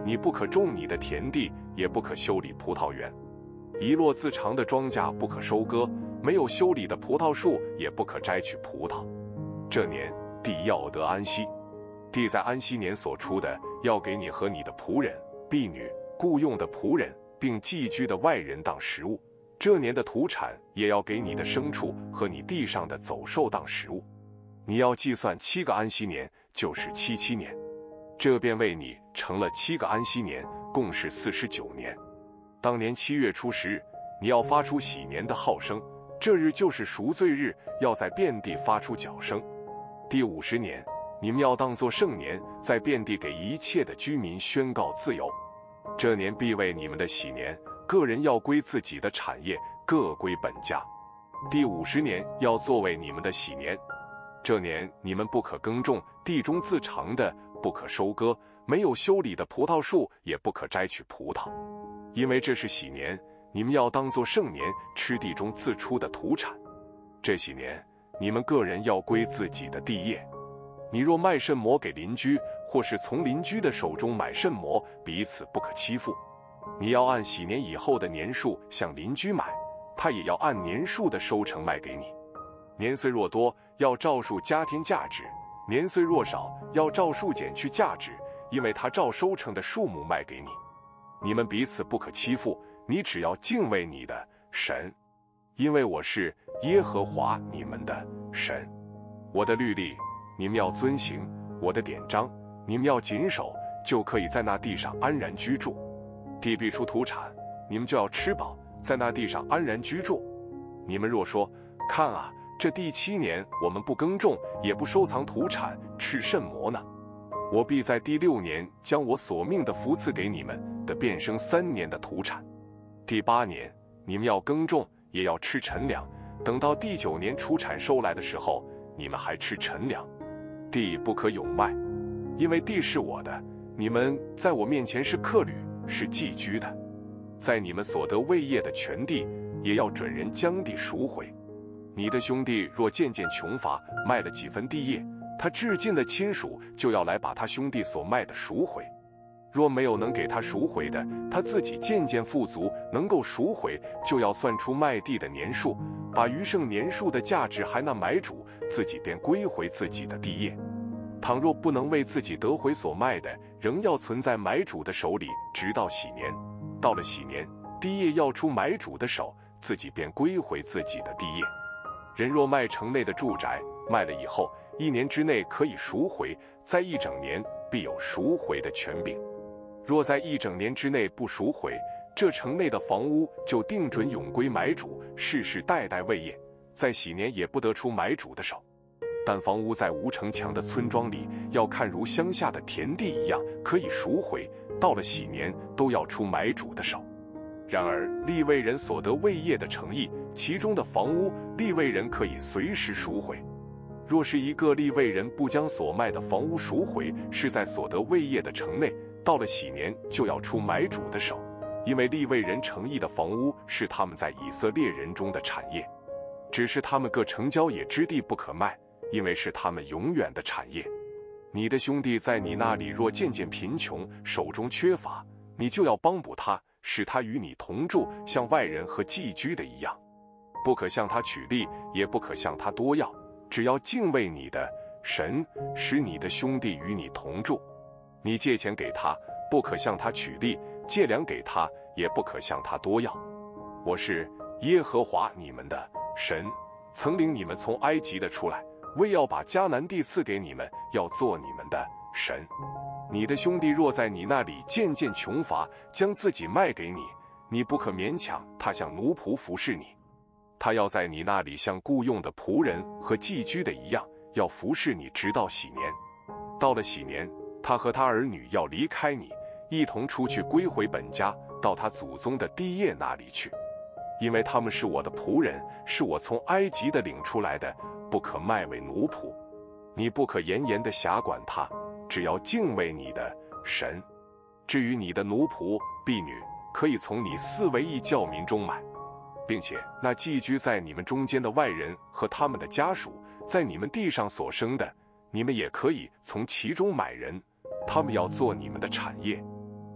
你不可种你的田地，也不可修理葡萄园。一落自长的庄稼不可收割，没有修理的葡萄树也不可摘取葡萄。这年地要得安息，地在安息年所出的，要给你和你的仆人、婢女、雇用的仆人，并寄居的外人当食物。这年的土产也要给你的牲畜和你地上的走兽当食物。你要计算七个安息年，就是七七年，这便为你成了七个安息年，共是四十九年。当年七月初十日，你要发出喜年的号声，这日就是赎罪日，要在遍地发出角声。第五十年，你们要当作圣年，在遍地给一切的居民宣告自由。这年必为你们的喜年，个人要归自己的产业，各归本家。第五十年要作为你们的喜年，这年你们不可耕种，地中自长的不可收割，没有修理的葡萄树也不可摘取葡萄。因为这是喜年，你们要当作圣年，吃地中自出的土产。这喜年，你们个人要归自己的地业。你若卖甚帛给邻居，或是从邻居的手中买甚帛，彼此不可欺负。你要按喜年以后的年数向邻居买，他也要按年数的收成卖给你。年岁若多，要照数加添价值；年岁若少，要照数减去价值，因为他照收成的数目卖给你。你们彼此不可欺负，你只要敬畏你的神，因为我是耶和华你们的神。我的律例你们要遵行，我的典章你们要谨守，就可以在那地上安然居住。地必出土产，你们就要吃饱，在那地上安然居住。你们若说，看啊，这第七年我们不耕种，也不收藏土产，吃甚么呢？我必在第六年将我所命的福赐给你们的，变生三年的土产。第八年你们要耕种，也要吃陈粮，等到第九年出产收来的时候，你们还吃陈粮。地不可永卖，因为地是我的，你们在我面前是客旅，是寄居的。在你们所得为业的全地，也要准人将地赎回。你的兄弟若渐渐穷乏，卖了几分地业，他至近的亲属就要来把他兄弟所卖的赎回。若没有能给他赎回的，他自己渐渐富足，能够赎回，就要算出卖地的年数，把余剩年数的价值还那买主，自己便归回自己的地业。倘若不能为自己得回所卖的，仍要存在买主的手里，直到喜年。到了喜年，地业要出买主的手，自己便归回自己的地业。人若卖城内的住宅，卖了以后，一年之内可以赎回，在一整年必有赎回的权柄。若在一整年之内不赎回，这城内的房屋就定准永归买主，世世代代为业，在喜年也不得出买主的手。但房屋在无城墙的村庄里，要看如乡下的田地一样，可以赎回，到了喜年都要出买主的手。然而利未人所得为业的城邑，其中的房屋，利未人可以随时赎回。若是一个利未人不将所卖的房屋赎回，是在所得为业的城内，到了喜年就要出买主的手，因为利未人城邑的房屋是他们在以色列人中的产业，只是他们各城郊野之地不可卖，因为是他们永远的产业。你的兄弟在你那里若渐渐贫穷，手中缺乏，你就要帮补他，使他与你同住，像外人和寄居的一样。不可向他取利，也不可向他多要，只要敬畏你的神，使你的兄弟与你同住。你借钱给他，不可向他取利；借粮给他，也不可向他多要。我是耶和华你们的神，曾领你们从埃及的出来，为要把迦南地赐给你们，要做你们的神。你的兄弟若在你那里渐渐穷乏，将自己卖给你，你不可勉强他像奴仆服侍你。他要在你那里像雇用的仆人和寄居的一样，要服侍你直到喜年。到了喜年，他和他儿女要离开你，一同出去归回本家，到他祖宗的地业那里去。因为他们是我的仆人，是我从埃及的领出来的，不可卖为奴仆。你不可严严的辖管他，只要敬畏你的神。至于你的奴仆、婢女，可以从你四围一教民中买，并且那寄居在你们中间的外人和他们的家属，在你们地上所生的，你们也可以从其中买人，他们要做你们的产业。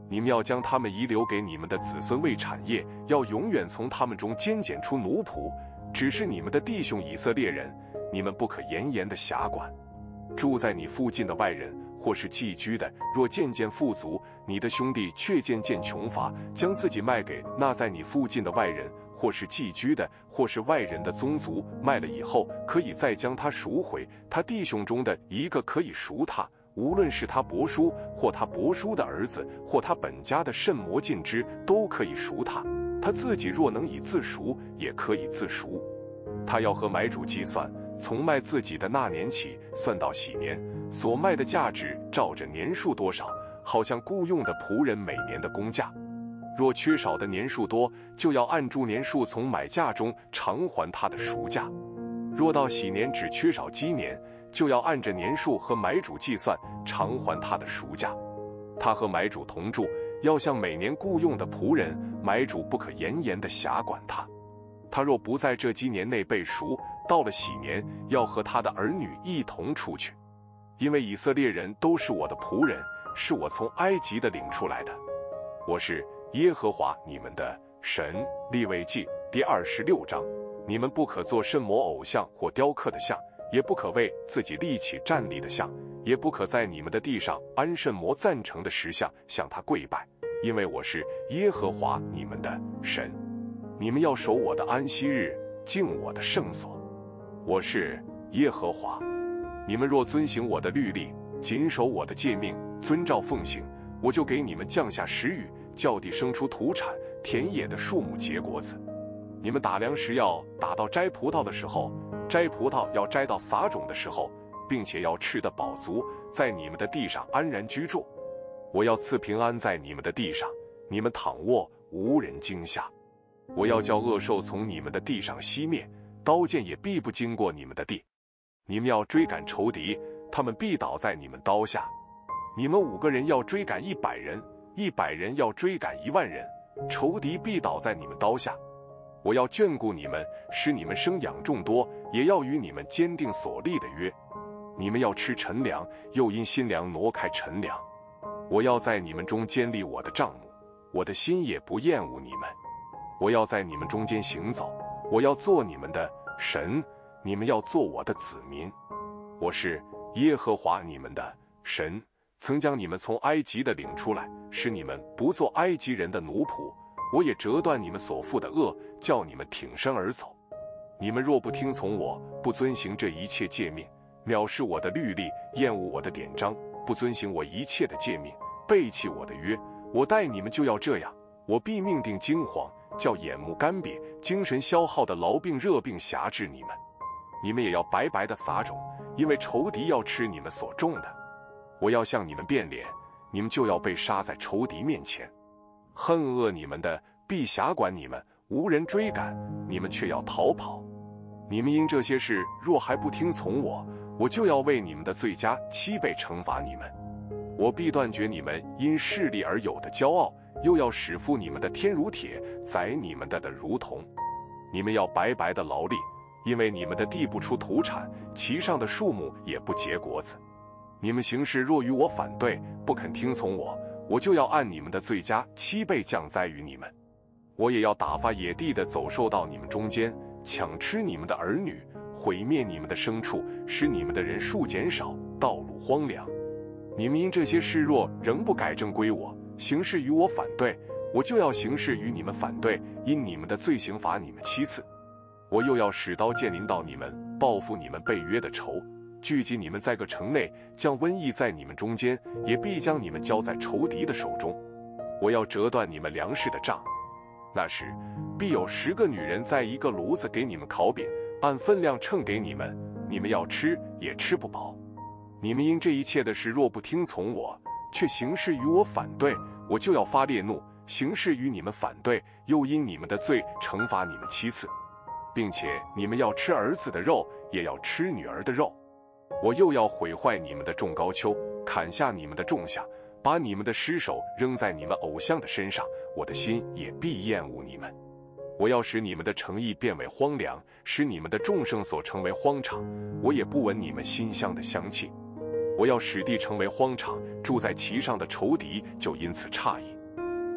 你们要将他们遗留给你们的子孙为产业，要永远从他们中拣拣出奴仆。只是你们的弟兄以色列人，你们不可严严的辖管。住在你附近的外人，或是寄居的，若渐渐富足，你的兄弟却渐渐穷乏，将自己卖给那在你附近的外人，或是寄居的，或是外人的宗族，卖了以后，可以再将他赎回。他弟兄中的一个可以赎他，无论是他伯叔，或他伯叔的儿子，或他本家的甚魔尽之，都可以赎他。他自己若能以自赎，也可以自赎。他要和买主计算，从卖自己的那年起，算到喜年，所卖的价值照着年数多少，好像雇用的仆人每年的工价。若缺少的年数多，就要按住年数从买价中偿还他的赎价。若到喜年只缺少积年，就要按着年数和买主计算，偿还他的赎价。他和买主同住，要像每年雇用的仆人，买主不可严严的辖管他。他若不在这积年内被赎，到了喜年，要和他的儿女一同出去。因为以色列人都是我的仆人，是我从埃及的领出来的。我是耶和华你们的神。利未记第二十六章。你们不可做甚魔偶像或雕刻的像，也不可为自己立起站立的像，也不可在你们的地上安甚魔赞成的石像，向他跪拜。因为我是耶和华你们的神。你们要守我的安息日，敬我的圣所。我是耶和华。你们若遵行我的律例，谨守我的诫命，遵照奉行，我就给你们降下时雨，叫地生出土产，田野的树木结果子。你们打粮时要打到摘葡萄的时候，摘葡萄要摘到撒种的时候，并且要吃得饱足，在你们的地上安然居住。我要赐平安在你们的地上，你们躺卧无人惊吓。我要叫恶兽从你们的地上熄灭，刀剑也必不经过你们的地。你们要追赶仇敌，他们必倒在你们刀下。你们五个人要追赶一百人，一百人要追赶一万人，仇敌必倒在你们刀下。我要眷顾你们，使你们生养众多，也要与你们坚定所立的约。你们要吃陈粮，又因新粮挪开陈粮。我要在你们中坚立我的帐幕，我的心也不厌恶你们。我要在你们中间行走，我要做你们的神，你们要做我的子民。我是耶和华你们的神，曾将你们从埃及的领出来，使你们不做埃及人的奴仆。我也折断你们所负的恶，叫你们挺身而走。你们若不听从我，不遵行这一切诫命，藐视我的律例，厌恶我的典章，不遵行我一切的诫命，背弃我的约，我待你们就要这样。我必命定惊惶，叫眼目干瘪，精神消耗的痨病热病辖制你们。你们也要白白的撒种，因为仇敌要吃你们所种的。我要向你们变脸，你们就要被杀在仇敌面前。恨恶你们的必辖管你们，无人追赶，你们却要逃跑。你们因这些事若还不听从我，我就要为你们的罪加七倍惩罚你们。我必断绝你们因势力而有的骄傲，又要使负你们的天如铁，宰你们的的如铜。你们要白白的劳力，因为你们的地不出土产，其上的树木也不结果子。你们行事若与我反对，不肯听从我，我就要按你们的罪加七倍降灾于你们。我也要打发野地的走兽到你们中间，抢吃你们的儿女，毁灭你们的牲畜，使你们的人数减少，道路荒凉。你们因这些事若仍不改正归我，行事与我反对，我就要行事与你们反对，因你们的罪行罚你们七次。我又要使刀剑临到你们，报复你们背约的仇，聚集你们在个城内，将瘟疫在你们中间，也必将你们交在仇敌的手中。我要折断你们粮食的杖。那时必有十个女人在一个炉子给你们烤饼，按分量称给你们，你们要吃也吃不饱。你们因这一切的事若不听从我，却行事与我反对，我就要发烈怒，行事与你们反对，又因你们的罪惩罚你们七次，并且你们要吃儿子的肉，也要吃女儿的肉。我又要毁坏你们的种高丘，砍下你们的种下，把你们的尸首扔在你们偶像的身上，我的心也必厌恶你们。我要使你们的城邑变为荒凉，使你们的众圣所成为荒场，我也不闻你们馨香的香气。我要使地成为荒场，住在其上的仇敌就因此诧异。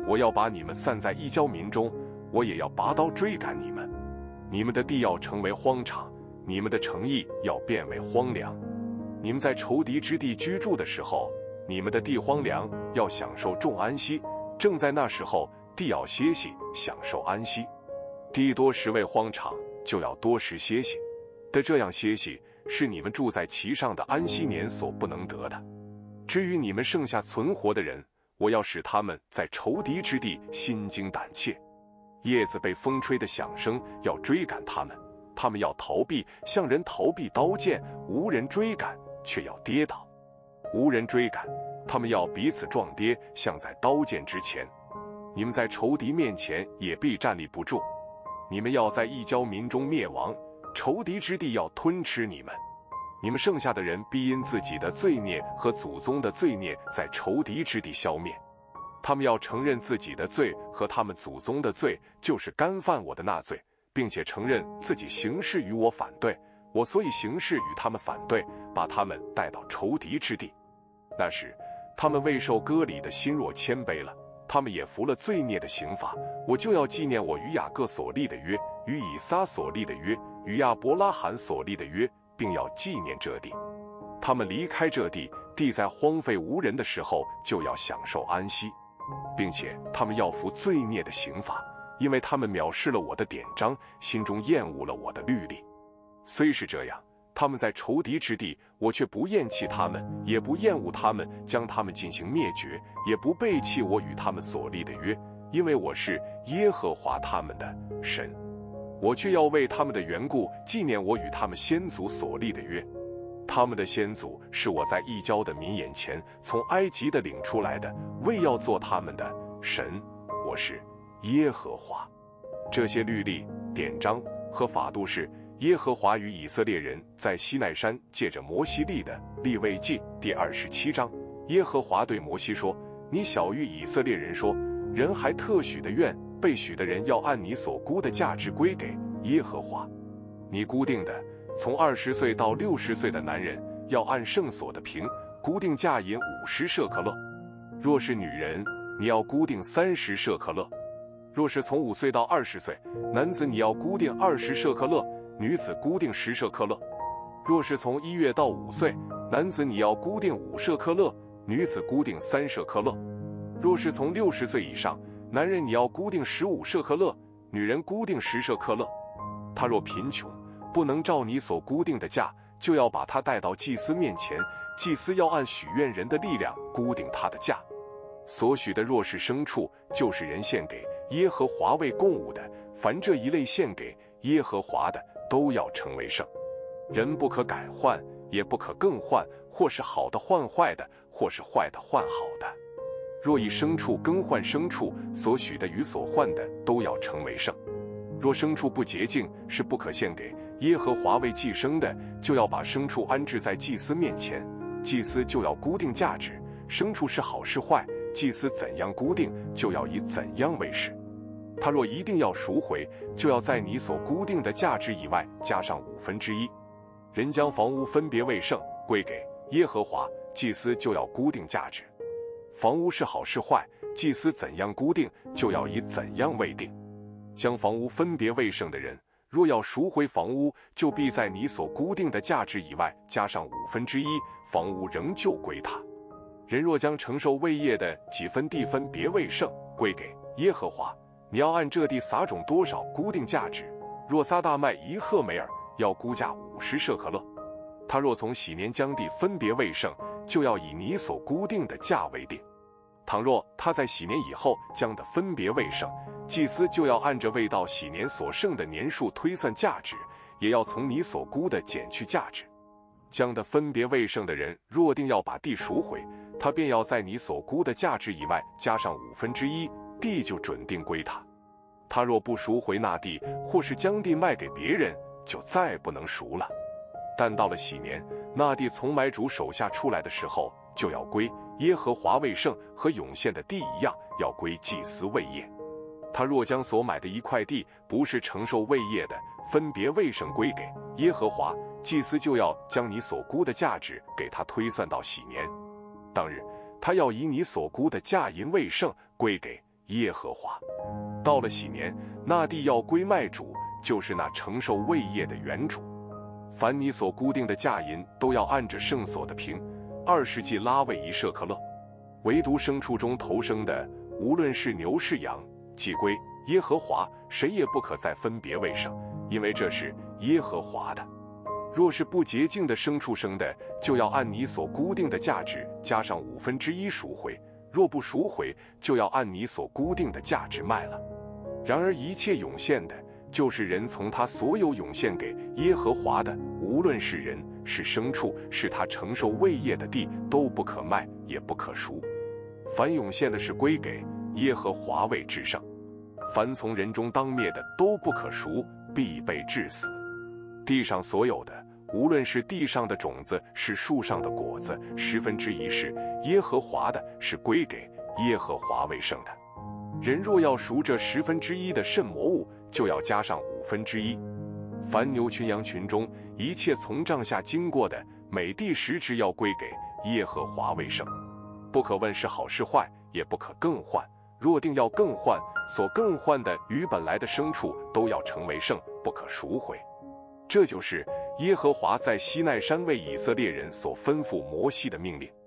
我要把你们散在异教民中，我也要拔刀追赶你们。你们的地要成为荒场，你们的城邑要变为荒凉。你们在仇敌之地居住的时候，你们的地荒凉，要享受众安息。正在那时候，地要歇息，享受安息。地多时为荒场，就要多时歇息。的这样歇息，是你们住在其上的安息年所不能得的。至于你们剩下存活的人，我要使他们在仇敌之地心惊胆怯。叶子被风吹的响声要追赶他们，他们要逃避，像人逃避刀剑，无人追赶，却要跌倒。无人追赶，他们要彼此撞跌，像在刀剑之前。你们在仇敌面前也必站立不住。你们要在异教民中灭亡，仇敌之地要吞吃你们。你们剩下的人必因自己的罪孽和祖宗的罪孽在仇敌之地消灭。他们要承认自己的罪和他们祖宗的罪，就是干犯我的那罪，并且承认自己行事与我反对，我所以行事与他们反对，把他们带到仇敌之地。那时他们未受割礼的心若谦卑了，他们也服了罪孽的刑罚，我就要纪念我与雅各所立的约，与以撒所立的约，与亚伯拉罕所立的约，并要纪念这地。他们离开这地，地在荒废无人的时候，就要享受安息，并且他们要服罪孽的刑罚，因为他们藐视了我的典章，心中厌恶了我的律例。虽是这样，他们在仇敌之地，我却不厌弃他们，也不厌恶他们，将他们进行灭绝，也不背弃我与他们所立的约，因为我是耶和华他们的神。我却要为他们的缘故纪念我与他们先祖所立的约。他们的先祖是我在异教的民眼前从埃及的领出来的，为要做他们的神。我是耶和华。这些律例、典章和法度是耶和华与以色列人在西奈山借着摩西立的。利未记第二十七章，耶和华对摩西说：你晓谕以色列人说，人还特许的愿，被许的人要按你所估的价值归给耶和华。你估定的从二十岁到六十岁的男人，要按圣所的平估定价银五十舍克勒。若是女人，你要估定三十舍克勒。若是从五岁到二十岁，男子你要估定二十舍克勒，女子估定十舍克勒。若是从一月到五岁，男子你要估定五舍克勒，女子估定三舍克勒。若是从六十岁以上，男人你要估定十五舍克勒，女人估定十舍克勒。他若贫穷，不能照你所估定的价，就要把他带到祭司面前，祭司要按许愿人的力量估定他的价。所许的若是牲畜，就是人献给耶和华为供物的，凡这一类献给耶和华的，都要成为圣。人不可改换，也不可更换，或是好的换坏的，或是坏的换好的。若以牲畜更换牲畜，所许的与所换的都要成为圣。若牲畜不洁净，是不可献给耶和华为祭牲的，就要把牲畜安置在祭司面前，祭司就要估定价值。牲畜是好是坏，祭司怎样估定，就要以怎样为是。他若一定要赎回，就要在你所估定的价值以外加上五分之一。人将房屋分别为圣，归给耶和华，祭司就要估定价值。房屋是好是坏，祭司怎样估定，就要以怎样为定。将房屋分别为圣的人，若要赎回房屋，就必在你所估定的价值以外加上五分之一，房屋仍旧归他。人若将承受为业的几分地分别为圣，归给耶和华，你要按这地撒种多少估定价值。若撒大麦一赫梅尔，要估价五十舍克勒。他若从喜年将地分别为圣，就要以你所估定的价为定。倘若他在喜年以后将的分别为圣，祭司就要按着未到喜年所剩的年数推算价值，也要从你所估的减去价值。将的分别为圣的人，若定要把地赎回，他便要在你所估的价值以外加上五分之一，地就准定归他。他若不赎回那地，或是将地卖给别人，就再不能赎了。但到了喜年，那地从买主手下出来的时候，就要归耶和华为圣，和涌现的地一样，要归祭司为业。他若将所买的一块地不是承受为业的，分别为圣归给耶和华，祭司就要将你所估的价值给他推算到喜年。当日他要以你所估的价银为圣，归给耶和华。到了喜年，那地要归卖主，就是那承受位业的原主。凡你所固定的价银，都要按着圣所的平，二十季拉为一舍克勒。唯独牲畜中头生的，无论是牛是羊，既归耶和华，谁也不可再分别为圣，因为这是耶和华的。若是不洁净的牲畜生的，就要按你所固定的价值加上五分之一赎回；若不赎回，就要按你所固定的价值卖了。然而一切涌现的，就是人从他所有涌现给耶和华的，无论是人是牲畜，是他承受位业的地，都不可卖，也不可赎。凡涌现的是归给耶和华为至圣。凡从人中当灭的，都不可赎，必被治死。地上所有的，无论是地上的种子，是树上的果子，十分之一是耶和华的，是归给耶和华为圣的。人若要赎这十分之一的圣魔物，就要加上五分之一。凡牛群羊群中一切从帐下经过的，每第十只要归给耶和华为圣。不可问是好是坏，也不可更换。若定要更换，所更换的与本来的牲畜都要成为圣，不可赎回。这就是耶和华在西奈山为以色列人所吩咐摩西的命令。